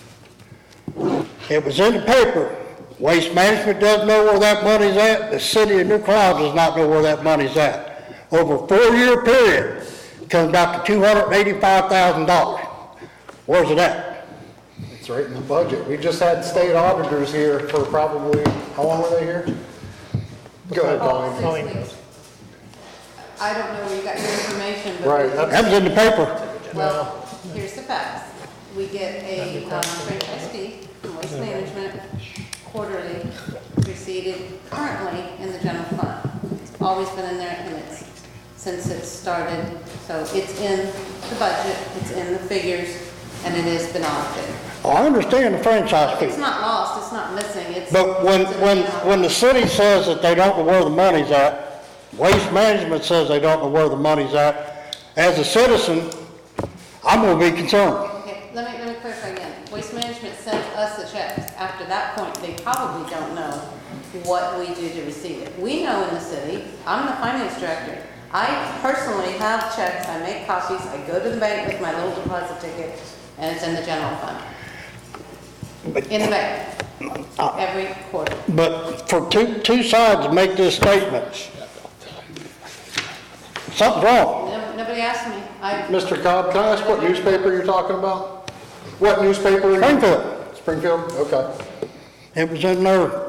Speaker 12: It was in the paper. Waste Management doesn't know where that money's at. The city of New Carlisle does not know where that money's at. Over a 4-year period, it comes about to $285,000. Where's it at?
Speaker 1: It's right in the budget. We just had state auditors here for probably, how long were they here? Go ahead, Colleen.
Speaker 7: All 6 weeks. I don't know where you got your information, but.
Speaker 1: Right,
Speaker 12: That was in the paper.
Speaker 7: Well, here's the facts. We get a franchise fee from Waste Management quarterly, received currently in the general fund. always been in there, and it's, since it started, so it's in the budget, it's in the figures, and it has been audited.
Speaker 12: I understand the franchise
Speaker 7: It's
Speaker 12: fee,
Speaker 7: not lost, it's not missing, it's.
Speaker 12: but when the city says that they don't know where the money's at, Waste Management says they don't know where the money's at, as a citizen, I'm gonna be concerned.
Speaker 7: Okay, let me clarify again. Waste Management sent us the checks. After that point, they probably don't know what we do to receive it. We know in the city, I'm the finance director. I personally have checks, I make copies, I go to the bank with my little deposit ticket, and it's in the general fund. In the bank, every quarter.
Speaker 12: But for two sides to make this statement, something's wrong.
Speaker 7: Nobody asked me.
Speaker 1: Mr. Cobb, can I ask what newspaper you're talking about? What newspaper?
Speaker 12: Springfield.
Speaker 1: Springfield, okay.
Speaker 12: It was in there,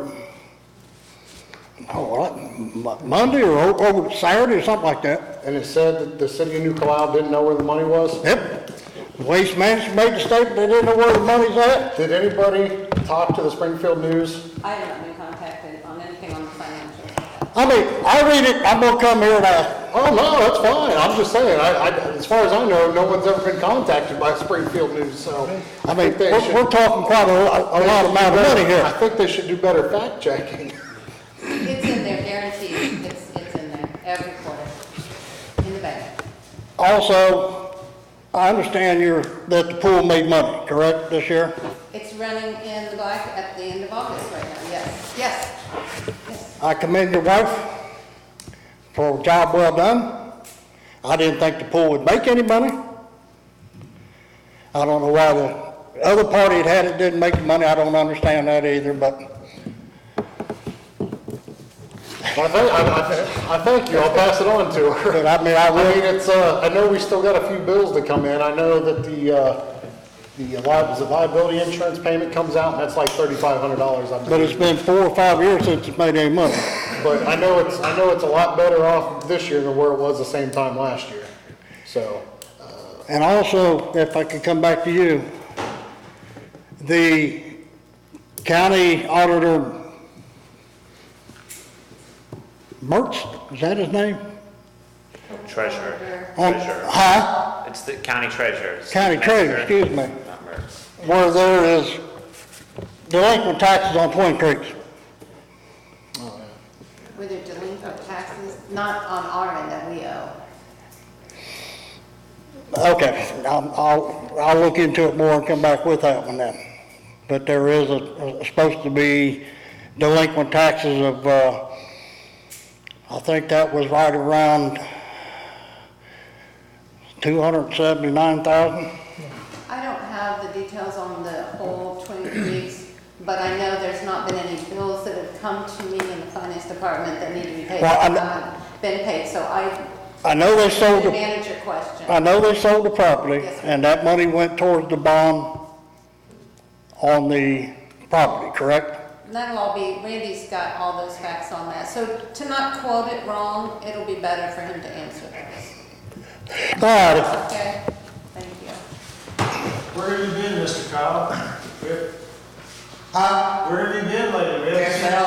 Speaker 12: Monday or over Saturday or something like that.
Speaker 1: And it said that the city of New Carlisle didn't know where the money was?
Speaker 12: Yep. Waste Management made the statement they didn't know where the money's at.
Speaker 1: Did anybody talk to the Springfield News?
Speaker 7: I have not been contacted on anything on the financials.
Speaker 12: I mean, I read it, I'm gonna come here and ask.
Speaker 1: Oh, no, that's fine. I'm just saying, as far as I know, no one's ever been contacted by Springfield News, so.
Speaker 12: I mean,
Speaker 1: think they should-
Speaker 12: we're talking quite a lot amount of money
Speaker 1: I
Speaker 12: here.
Speaker 1: think they should do better fact checking.
Speaker 7: It's in there, guaranteed. It's in there every quarter, in the bank.
Speaker 12: Also, I understand that the pool made money, correct, this year?
Speaker 7: It's running in the black at the end of August right now, yes, yes, yes.
Speaker 12: I commend your wife for a job well done. I didn't think the pool would make any money. I don't know why the other party that had it didn't make money. I don't understand that either, but
Speaker 1: I thank you. I'll pass it on to her.
Speaker 12: But I mean,
Speaker 1: I know we still got a few bills to come in. I know that the liability insurance payment comes out, and that's like $3,500.
Speaker 12: But it's been 4 or 5 years since it's made any money.
Speaker 1: But I know it's a lot better off this year than where it was the same time last year. So.
Speaker 12: And also, if I could come back to you, the county auditor, Mertz, is that his name?
Speaker 11: Treasurer.
Speaker 12: Huh?
Speaker 11: It's the county treasurer.
Speaker 12: County treasurer, excuse me.
Speaker 11: Not Mertz.
Speaker 12: Where there is delinquent taxes on Twin Creeks.
Speaker 7: Were there delinquent taxes? Not on our end that we owe.
Speaker 12: Okay, I'll look into it more and come back with that one then. But there is supposed to be delinquent taxes of, I think that was right around 279,000.
Speaker 7: I don't have the details on the whole Twin Creeks, but I know there's not been any bills that have come to me in the finance department that need to be paid.
Speaker 12: Well,
Speaker 7: Haven't been paid, so
Speaker 12: I know they sold
Speaker 7: to
Speaker 12: the,
Speaker 7: manage your question.
Speaker 12: I know they sold the property,
Speaker 7: Yes, sir.
Speaker 12: and that money went towards the bond on the property, correct?
Speaker 7: And that'll all be, Randy's got all those facts on that. So to not quote it wrong, it'll be better for him to answer those.
Speaker 12: All right.
Speaker 7: Okay? Thank you.
Speaker 11: Where have you been, Mr. Cobb? Where have you been lately? We haven't seen you.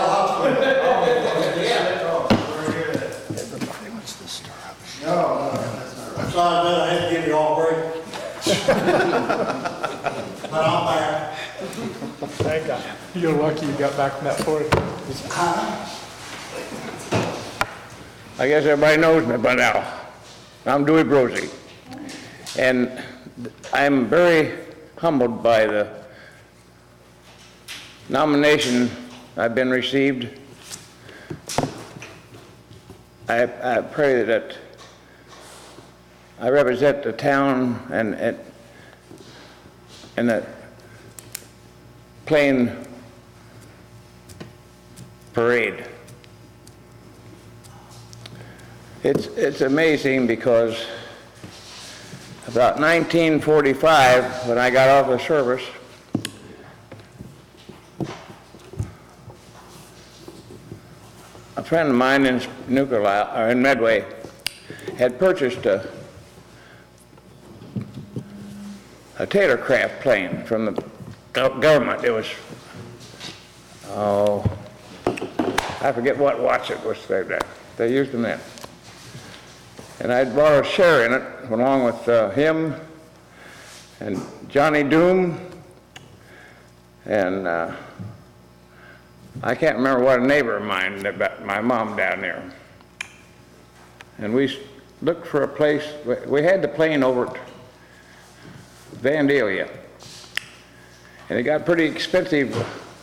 Speaker 4: Everybody wants to stir up.
Speaker 12: No, that's not that. I had to give you all a break. But I'm back.
Speaker 10: Thank God. You're lucky you got back from that Florida.
Speaker 13: I guess everybody knows me by now. I'm Dewey Brosey. And I'm very humbled by the nomination I've been received. I pray that I represent the town and that Plain Parade. It's amazing because about 1945, when I got off the service, a friend of mine in New Carlisle, or in Medway, had purchased a Taylorcraft plane from the government. It was, I forget what watch it was that they used them then. And I'd bought a share in it along with him and Johnny Doom and I can't remember what a neighbor of mine, my mom down there. And we looked for a place. We had the plane over at Vandalia, and it got pretty expensive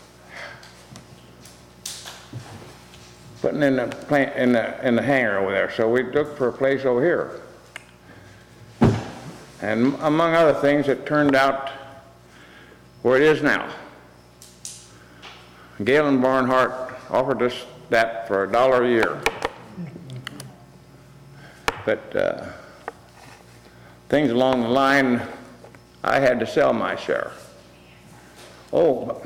Speaker 13: putting in the plane in the hangar over there. So we looked for a place over here, and among other things, it turned out where it is now. Galen Barnhart offered us that for $1 a year. But things along the line, I had to sell my share. Oh,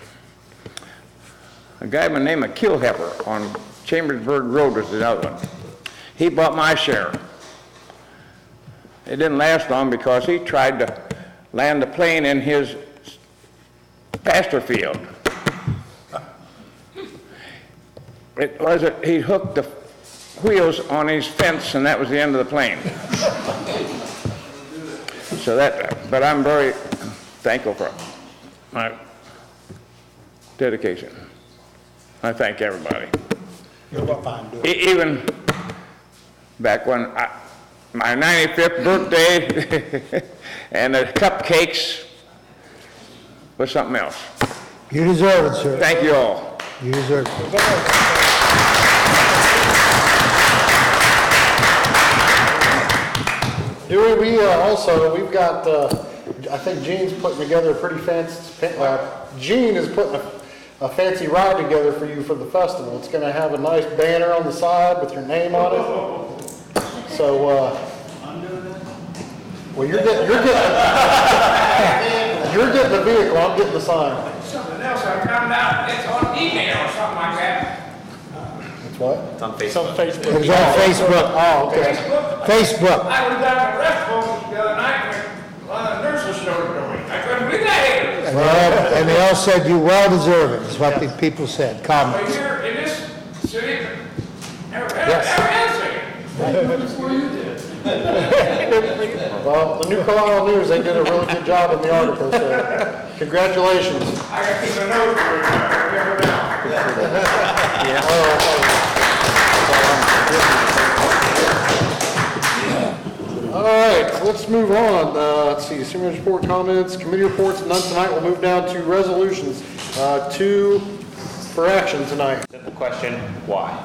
Speaker 13: a guy by the name of Killhepper on Chambersburg Road was another one. He bought my share. It didn't last long because he tried to land the plane in his pasture field. He hooked the wheels on his fence, and that was the end of the plane. So but I'm very thankful for my dedication. I thank everybody. Even back when my 95th birthday and the cupcakes was something else.
Speaker 4: You deserve it, sir.
Speaker 13: Thank you all.
Speaker 4: You deserve it.
Speaker 1: Dewey, we've got, I think Gene's putting together a pretty fancy, Gene is putting a fancy ride together for you for the festival. It's gonna have a nice banner on the side with your name on it. So, well, you're getting the vehicle, I'm getting the sign.
Speaker 5: Something else I found out, it's on email or something like that.
Speaker 1: It's what?
Speaker 11: It's on Facebook.
Speaker 4: It's on Facebook.
Speaker 1: Oh, okay.
Speaker 4: Facebook.
Speaker 5: I was down at Rest Home the other night when one of the nurses showed it to me. I couldn't believe that.
Speaker 4: Well, and they all said you well deserve it, is what the people said,
Speaker 5: But
Speaker 4: comments.
Speaker 5: here in this city, never
Speaker 4: Yes.
Speaker 5: had before you did.
Speaker 1: Well, the New Carlisle News, they did a really good job in the article, so congratulations.
Speaker 5: I got to keep a note for it, never down.
Speaker 1: All right, let's move on. Let's see, superintendent's report, comments, committee reports, none tonight. We'll move down to resolutions. Two for action tonight.
Speaker 11: Simple question, why?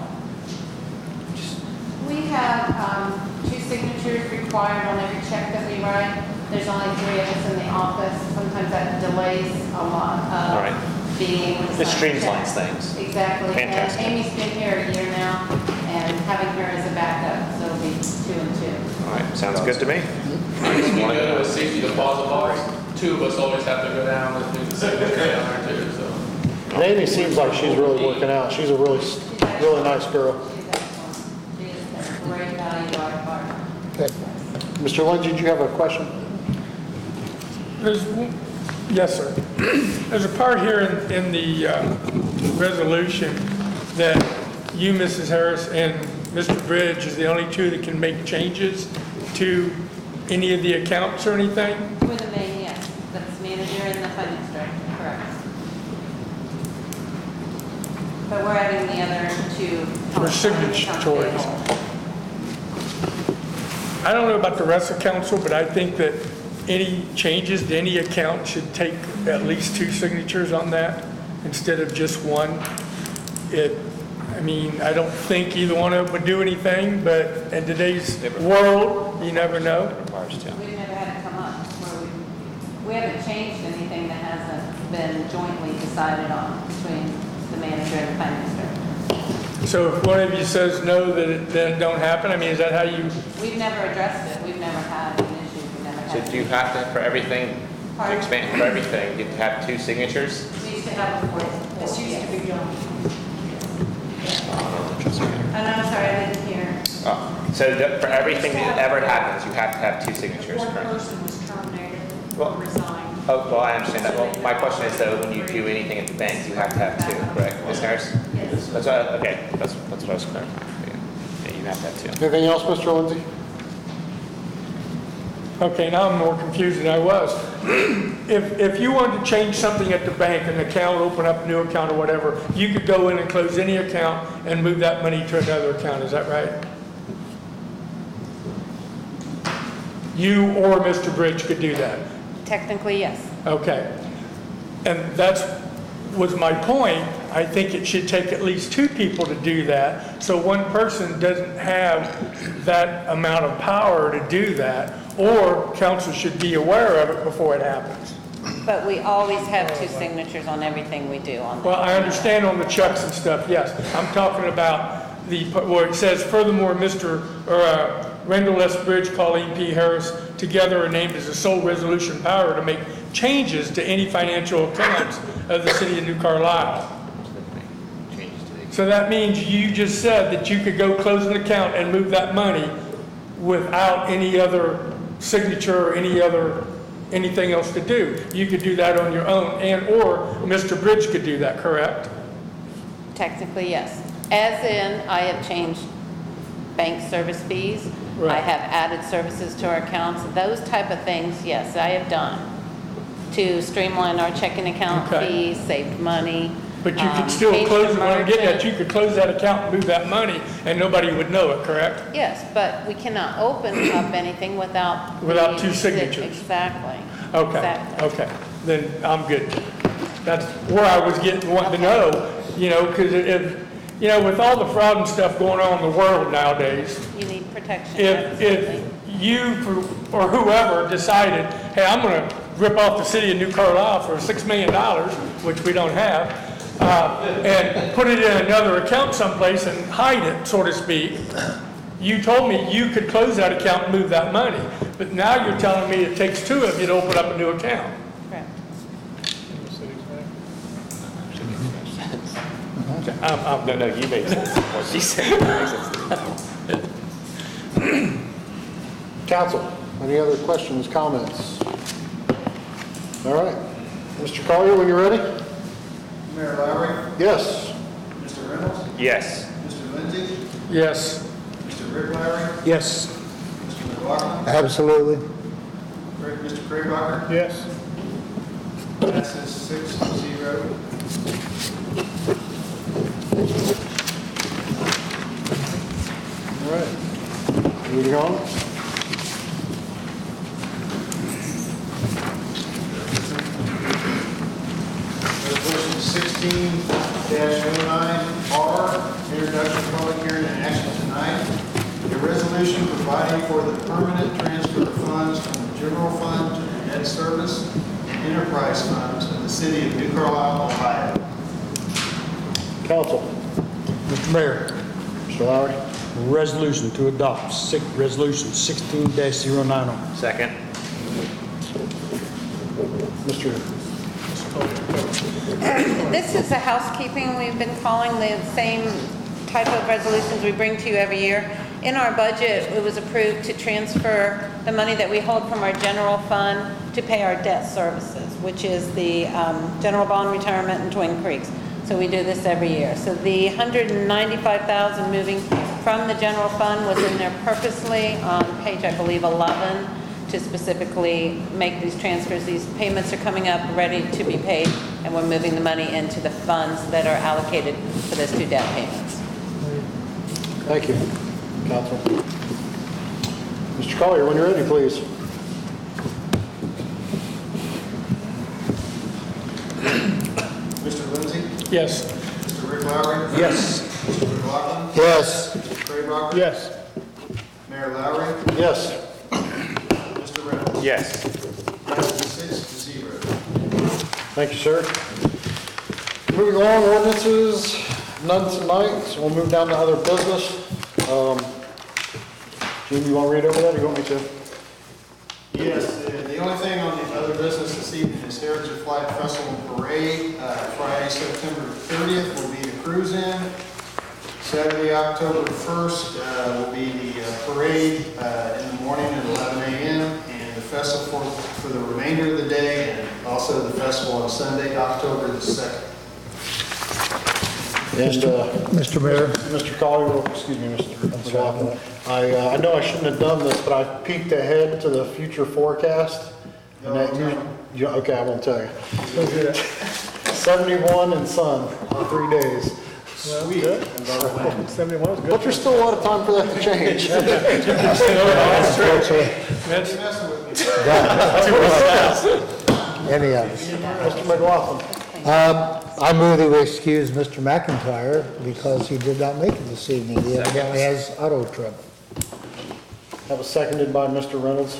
Speaker 7: We have 2 signatures required on every check that we write. There's only 3 of us in the office. Sometimes that delays a lot
Speaker 11: All right.
Speaker 7: of being able to
Speaker 11: This
Speaker 7: sign
Speaker 11: streamlines
Speaker 7: checks.
Speaker 11: things.
Speaker 7: Exactly.
Speaker 11: Fantastic.
Speaker 7: And Amy's been here a year now, and having her as a backup, so it'll be 2 and 2.
Speaker 11: All right, sounds good to me.
Speaker 6: We go to a safety deposit box, 2 of us always have to go down and do the signature down there too, so.
Speaker 1: And Amy seems like she's really working out. She's a really nice girl.
Speaker 7: She's excellent. She is a great value to our department.
Speaker 1: Okay. Mr. Lindsay, did you have a question?
Speaker 10: Yes, sir. There's a part here in the resolution that you, Mrs. Harris, and Mr. Bridge is the only 2 that can make changes to any of the accounts or anything?
Speaker 7: We're the main, yes. That's manager and the finance director, correct. But we're adding the other 2.
Speaker 10: For signatories. I don't know about the rest of council, but I think that any changes to any account should take at least 2 signatures on that instead of just 1. I mean, I don't think either one of them would do anything, but in today's world, you never know.
Speaker 7: We've never had it come up where we haven't changed anything that hasn't been jointly decided on between the manager and the finance director.
Speaker 10: So if one of you says no, that it don't happen, I mean, is that how you?
Speaker 7: We've never addressed it. We've never had an issue. We've never had.
Speaker 11: So do you have to, for everything, to expand, for everything, you have 2 signatures?
Speaker 7: We used to have before. This used to be John. And I'm sorry, I didn't hear.
Speaker 11: So for everything that ever happens, you have to have 2 signatures,
Speaker 14: One
Speaker 11: correct?
Speaker 14: person was terminated
Speaker 11: Well-
Speaker 14: or resigned.
Speaker 11: Oh, well, I understand that. Well, my question is though, when you do anything at the bank, you have to have 2, correct, Ms. Harris?
Speaker 14: Yes.
Speaker 11: That's okay, that's what I was clear. Yeah, you have that too.
Speaker 1: Anything else, Mr. Lindsay?
Speaker 10: Okay, now I'm more confused than I was. If you wanted to change something at the bank, an account, open up a new account or whatever, you could go in and close any account and move that money to another account, is that right? You or Mr. Bridge could do that?
Speaker 7: Technically, yes.
Speaker 10: Okay. And was my point. I think it should take at least 2 people to do that, so one person doesn't have that amount of power to do that, or council should be aware of it before it happens.
Speaker 7: But we always have 2 signatures on everything we do on
Speaker 10: Well, I understand on the checks and stuff, yes. I'm talking about where it says, furthermore, Mr. Randall S. Bridge, Colleen P. Harris, together are named as the sole resolution power to make changes to any financial accounts of the city of New Carlisle. So that means you just said that you could go close an account and move that money without any other signature or anything else to do. You could do that on your own, or Mr. Bridge could do that, correct?
Speaker 7: Technically, yes. As in, I have changed bank service fees.
Speaker 10: Right.
Speaker 7: I have added services to our accounts. Those type of things, yes, I have done to streamline our checking account fees, saved money.
Speaker 10: But you could still close it. When I get that, you could close that account and move that money, and nobody would know it, correct?
Speaker 7: Yes, but we cannot open up anything without...
Speaker 10: 2 signatures.
Speaker 7: Exactly.
Speaker 10: Okay,
Speaker 7: Exactly.
Speaker 10: okay, then I'm good. That's where I was wanting to know, because with all the fraud and stuff going on in the world nowadays,
Speaker 7: You need protection.
Speaker 10: if you or whoever decided, hey, I'm going to rip off the city of New Carlisle for $6 million, which we don't have, and put it in another account someplace and hide it, so to speak, you told me you could close that account and move that money. But now you're telling me it takes 2 of you to open up a new account.
Speaker 7: Correct.
Speaker 11: No, you made sense. What she said makes sense.
Speaker 1: Council, any other questions, comments? All right. Mr. Collier, when you're ready?
Speaker 5: Mayor Lowry,
Speaker 1: Yes.
Speaker 5: Mr. Reynolds,
Speaker 11: Yes.
Speaker 5: Mr. Lindsay,
Speaker 10: Yes.
Speaker 5: Mr. Rick Lowry,
Speaker 3: Yes.
Speaker 5: Mr. McLaughlin,
Speaker 4: Absolutely.
Speaker 5: Mr. Craybacker,
Speaker 3: Yes.
Speaker 5: passes 6-0.
Speaker 1: All right. Moving on.
Speaker 5: Resolution 16-09R, introduction, public hearing, and action tonight. A resolution providing for the permanent transfer of funds from the general fund to the debt service and enterprise funds of the city of New Carlisle, Ohio.
Speaker 1: Council.
Speaker 3: Mr. Mayor,
Speaker 1: Mr. Lowry.
Speaker 3: resolution to adopt resolution 16-090.
Speaker 11: Second.
Speaker 1: Mr.
Speaker 7: This is a housekeeping, we've been calling the same type of resolutions we bring to you every year. In our budget, it was approved to transfer the money that we hold from our general fund to pay our debt services, which is the general bond retirement and Twin Creeks. So we do this every year. So the $195,000 moving from the general fund was in there purposely on page, I believe, 11, to specifically make these transfers. These payments are coming up, ready to be paid, and we're moving the money into the funds that are allocated for those 2 debt payments.
Speaker 1: Thank you, Council. Mr. Collier, when you're ready, please.
Speaker 5: Mr. Lindsay,
Speaker 10: Yes.
Speaker 5: Mr. Rick Lowry,
Speaker 3: Yes.
Speaker 5: Mr. McLaughlin,
Speaker 4: Yes.
Speaker 5: Mr. Craybacker,
Speaker 3: Yes.
Speaker 5: Mayor Lowry,
Speaker 1: Yes.
Speaker 5: Mr. Reynolds.
Speaker 11: Yes.
Speaker 5: Passes 6-0.
Speaker 1: Thank you, sir. Moving along, ordinances, none tonight, so we'll move down to other business. Gene, you want to read over that, or you want me to?
Speaker 5: Yes, the only thing on the other business this evening is Heritage Flight Festival Parade. Friday, September 30th will be the cruise-in. Saturday, October 1st will be the parade in the morning at 11 a.m. and the festival for the remainder of the day, and also the festival on Sunday, October the 2nd.
Speaker 4: Mr. Mayor?
Speaker 1: Mr. Collier, excuse me, Mr. McLaughlin, I know I shouldn't have done this, but I peeked ahead to the future forecast. And that okay, I won't tell you. 71 and sun for 3 days.
Speaker 8: Well, good. 71 is good.
Speaker 1: But there's still a lot of time for that to change.
Speaker 4: Any others?
Speaker 1: Mr. McLaughlin.
Speaker 4: I move that we excuse Mr. McIntyre because he did not make it this evening. He evidently has auto trouble.
Speaker 1: That was seconded by Mr. Reynolds.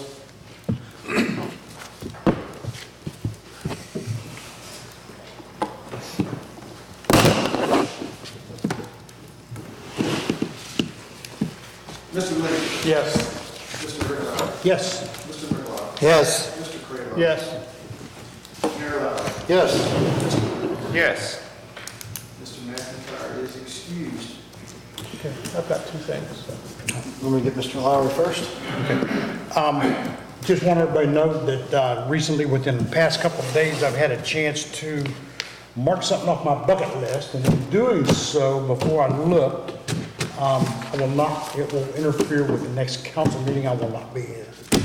Speaker 5: Mr. Lee?
Speaker 8: Yes.
Speaker 5: Mr. Rickard?
Speaker 3: Yes.
Speaker 5: Mr. McLaughlin?
Speaker 4: Yes.
Speaker 5: Mr. Craylock?
Speaker 8: Yes.
Speaker 5: Mayor Lauer?
Speaker 1: Yes.
Speaker 13: Yes.
Speaker 5: Mr. McIntyre is excused.
Speaker 8: Okay, I've got two things.
Speaker 1: Let me get Mr. Lowry first.
Speaker 3: Just want everybody to know that recently, within the past couple of days, I've had a chance to mark something off my bucket list, and in doing so, before I looked, I will not, it will interfere with the next council meeting. I will not be here.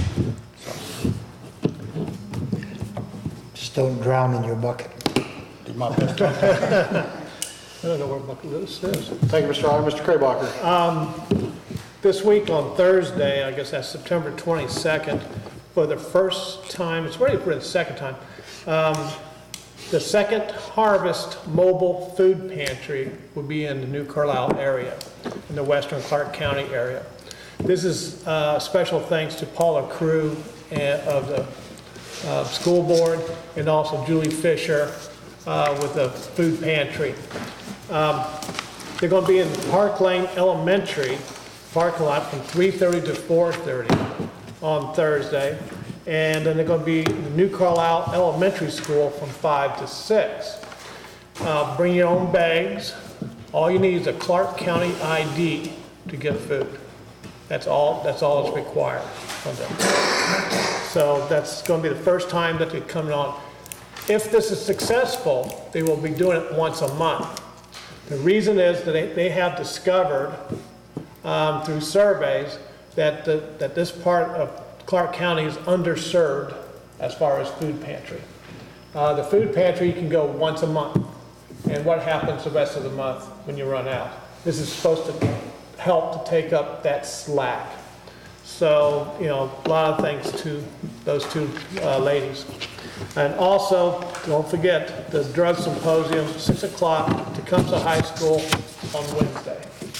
Speaker 4: Just don't drown in your bucket.
Speaker 3: Do my best.
Speaker 8: I don't know where bucket list is.
Speaker 1: Thank you, Mr. Lowry. Mr. Craybacher.
Speaker 8: This week on Thursday, I guess that's September 22nd, for the first time, it's already for the second time, the Second Harvest Mobile Food Pantry will be in the New Carlisle area, in the western Clark County area. This is special thanks to Paula Crew of the school board, and also Julie Fisher with the food pantry. They're going to be in Park Lane Elementary parking lot from 3:30 to 4:30 on Thursday. And then they're going to be in the New Carlisle Elementary School from 5 to 6. Bring your own bags. All you need is a Clark County ID to get food. That's all that's required from them. So that's going to be the first time that they're coming on. If this is successful, they will be doing it once a month. The reason is that they have discovered through surveys that this part of Clark County is underserved as far as food pantry. The food pantry can go once a month. And what happens the rest of the month when you run out? This is supposed to help to take up that slack. So, you know, a lot of thanks to those two ladies. And also, don't forget, the drug symposium, 6 o'clock, Tecumseh High School on Wednesday.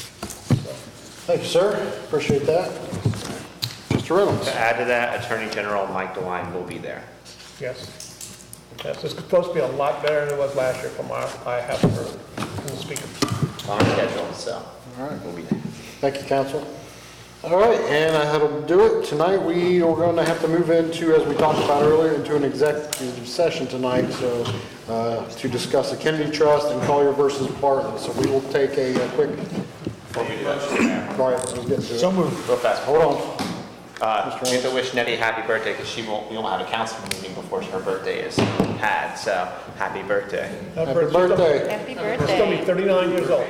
Speaker 1: Thank you, sir. Appreciate that. Mr. Reynolds.
Speaker 11: To add to that, Attorney General Mike DeWine will be there.
Speaker 8: Yes. Yes, it's supposed to be a lot better than it was last year from what I have heard from the speaker.
Speaker 11: On schedule, so.
Speaker 1: All right.
Speaker 11: We'll be there.
Speaker 1: Thank you, council. All right, and that'll do it. Tonight, we are going to have to move into, as we talked about earlier, into an executive session tonight, so to discuss the Kennedy Trust and Collier versus Barton. So we will take a quick.
Speaker 11: Before we do that,
Speaker 1: All right, let's get to it.
Speaker 3: So moved.
Speaker 11: real fast.
Speaker 1: Hold on.
Speaker 11: We have to wish Nettie happy birthday because we won't have a council meeting before her birthday is had. So happy birthday.
Speaker 1: Happy birthday.
Speaker 7: Happy
Speaker 8: She's going to be
Speaker 7: birthday.
Speaker 8: 39 years old.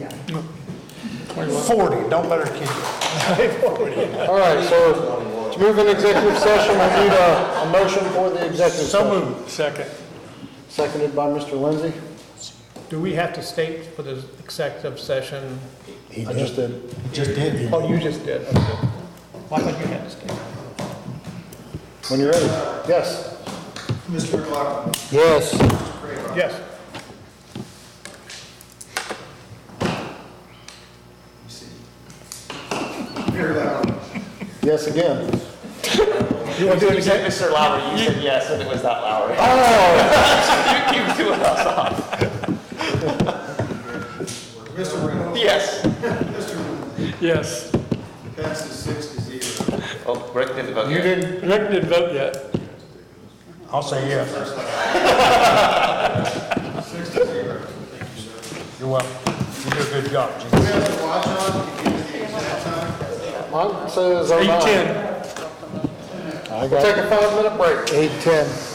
Speaker 3: 40, don't let her kid you.
Speaker 1: All right, so to move in executive session, we need a motion for the executive session.
Speaker 3: So moved.
Speaker 8: Second.
Speaker 1: Seconded by Mr. Lindsay.
Speaker 8: Do we have to state for the executive session?
Speaker 1: I just did.
Speaker 3: Just did.
Speaker 8: Oh, you just did. Okay. Why thought you had to state?
Speaker 1: When you're ready. Yes.
Speaker 5: Mr. McLaughlin?
Speaker 4: Yes.
Speaker 8: Yes.
Speaker 5: Mayor Lauer?
Speaker 1: Yes again.
Speaker 8: You want to do it
Speaker 11: You said
Speaker 8: again?
Speaker 11: Mr. Lowry, you said yes, and it was not Lowry.
Speaker 1: Oh!
Speaker 11: You keep doing us off.
Speaker 5: Mr. Reynolds?
Speaker 11: Yes.
Speaker 5: Mr. Lee?
Speaker 8: Yes.
Speaker 5: Passes 6-0.
Speaker 11: Oh, Rick didn't vote
Speaker 1: You
Speaker 11: yet.
Speaker 1: didn't.
Speaker 8: Rick didn't vote yet.
Speaker 3: I'll say yes.
Speaker 5: 6-0.
Speaker 3: You're welcome. You do a good job, Jim.
Speaker 5: Do we have the watch on? Can you give me the exact time?
Speaker 1: Mine says 09.
Speaker 8: 8:10.
Speaker 1: We'll take a 5-minute break.
Speaker 4: 8:10.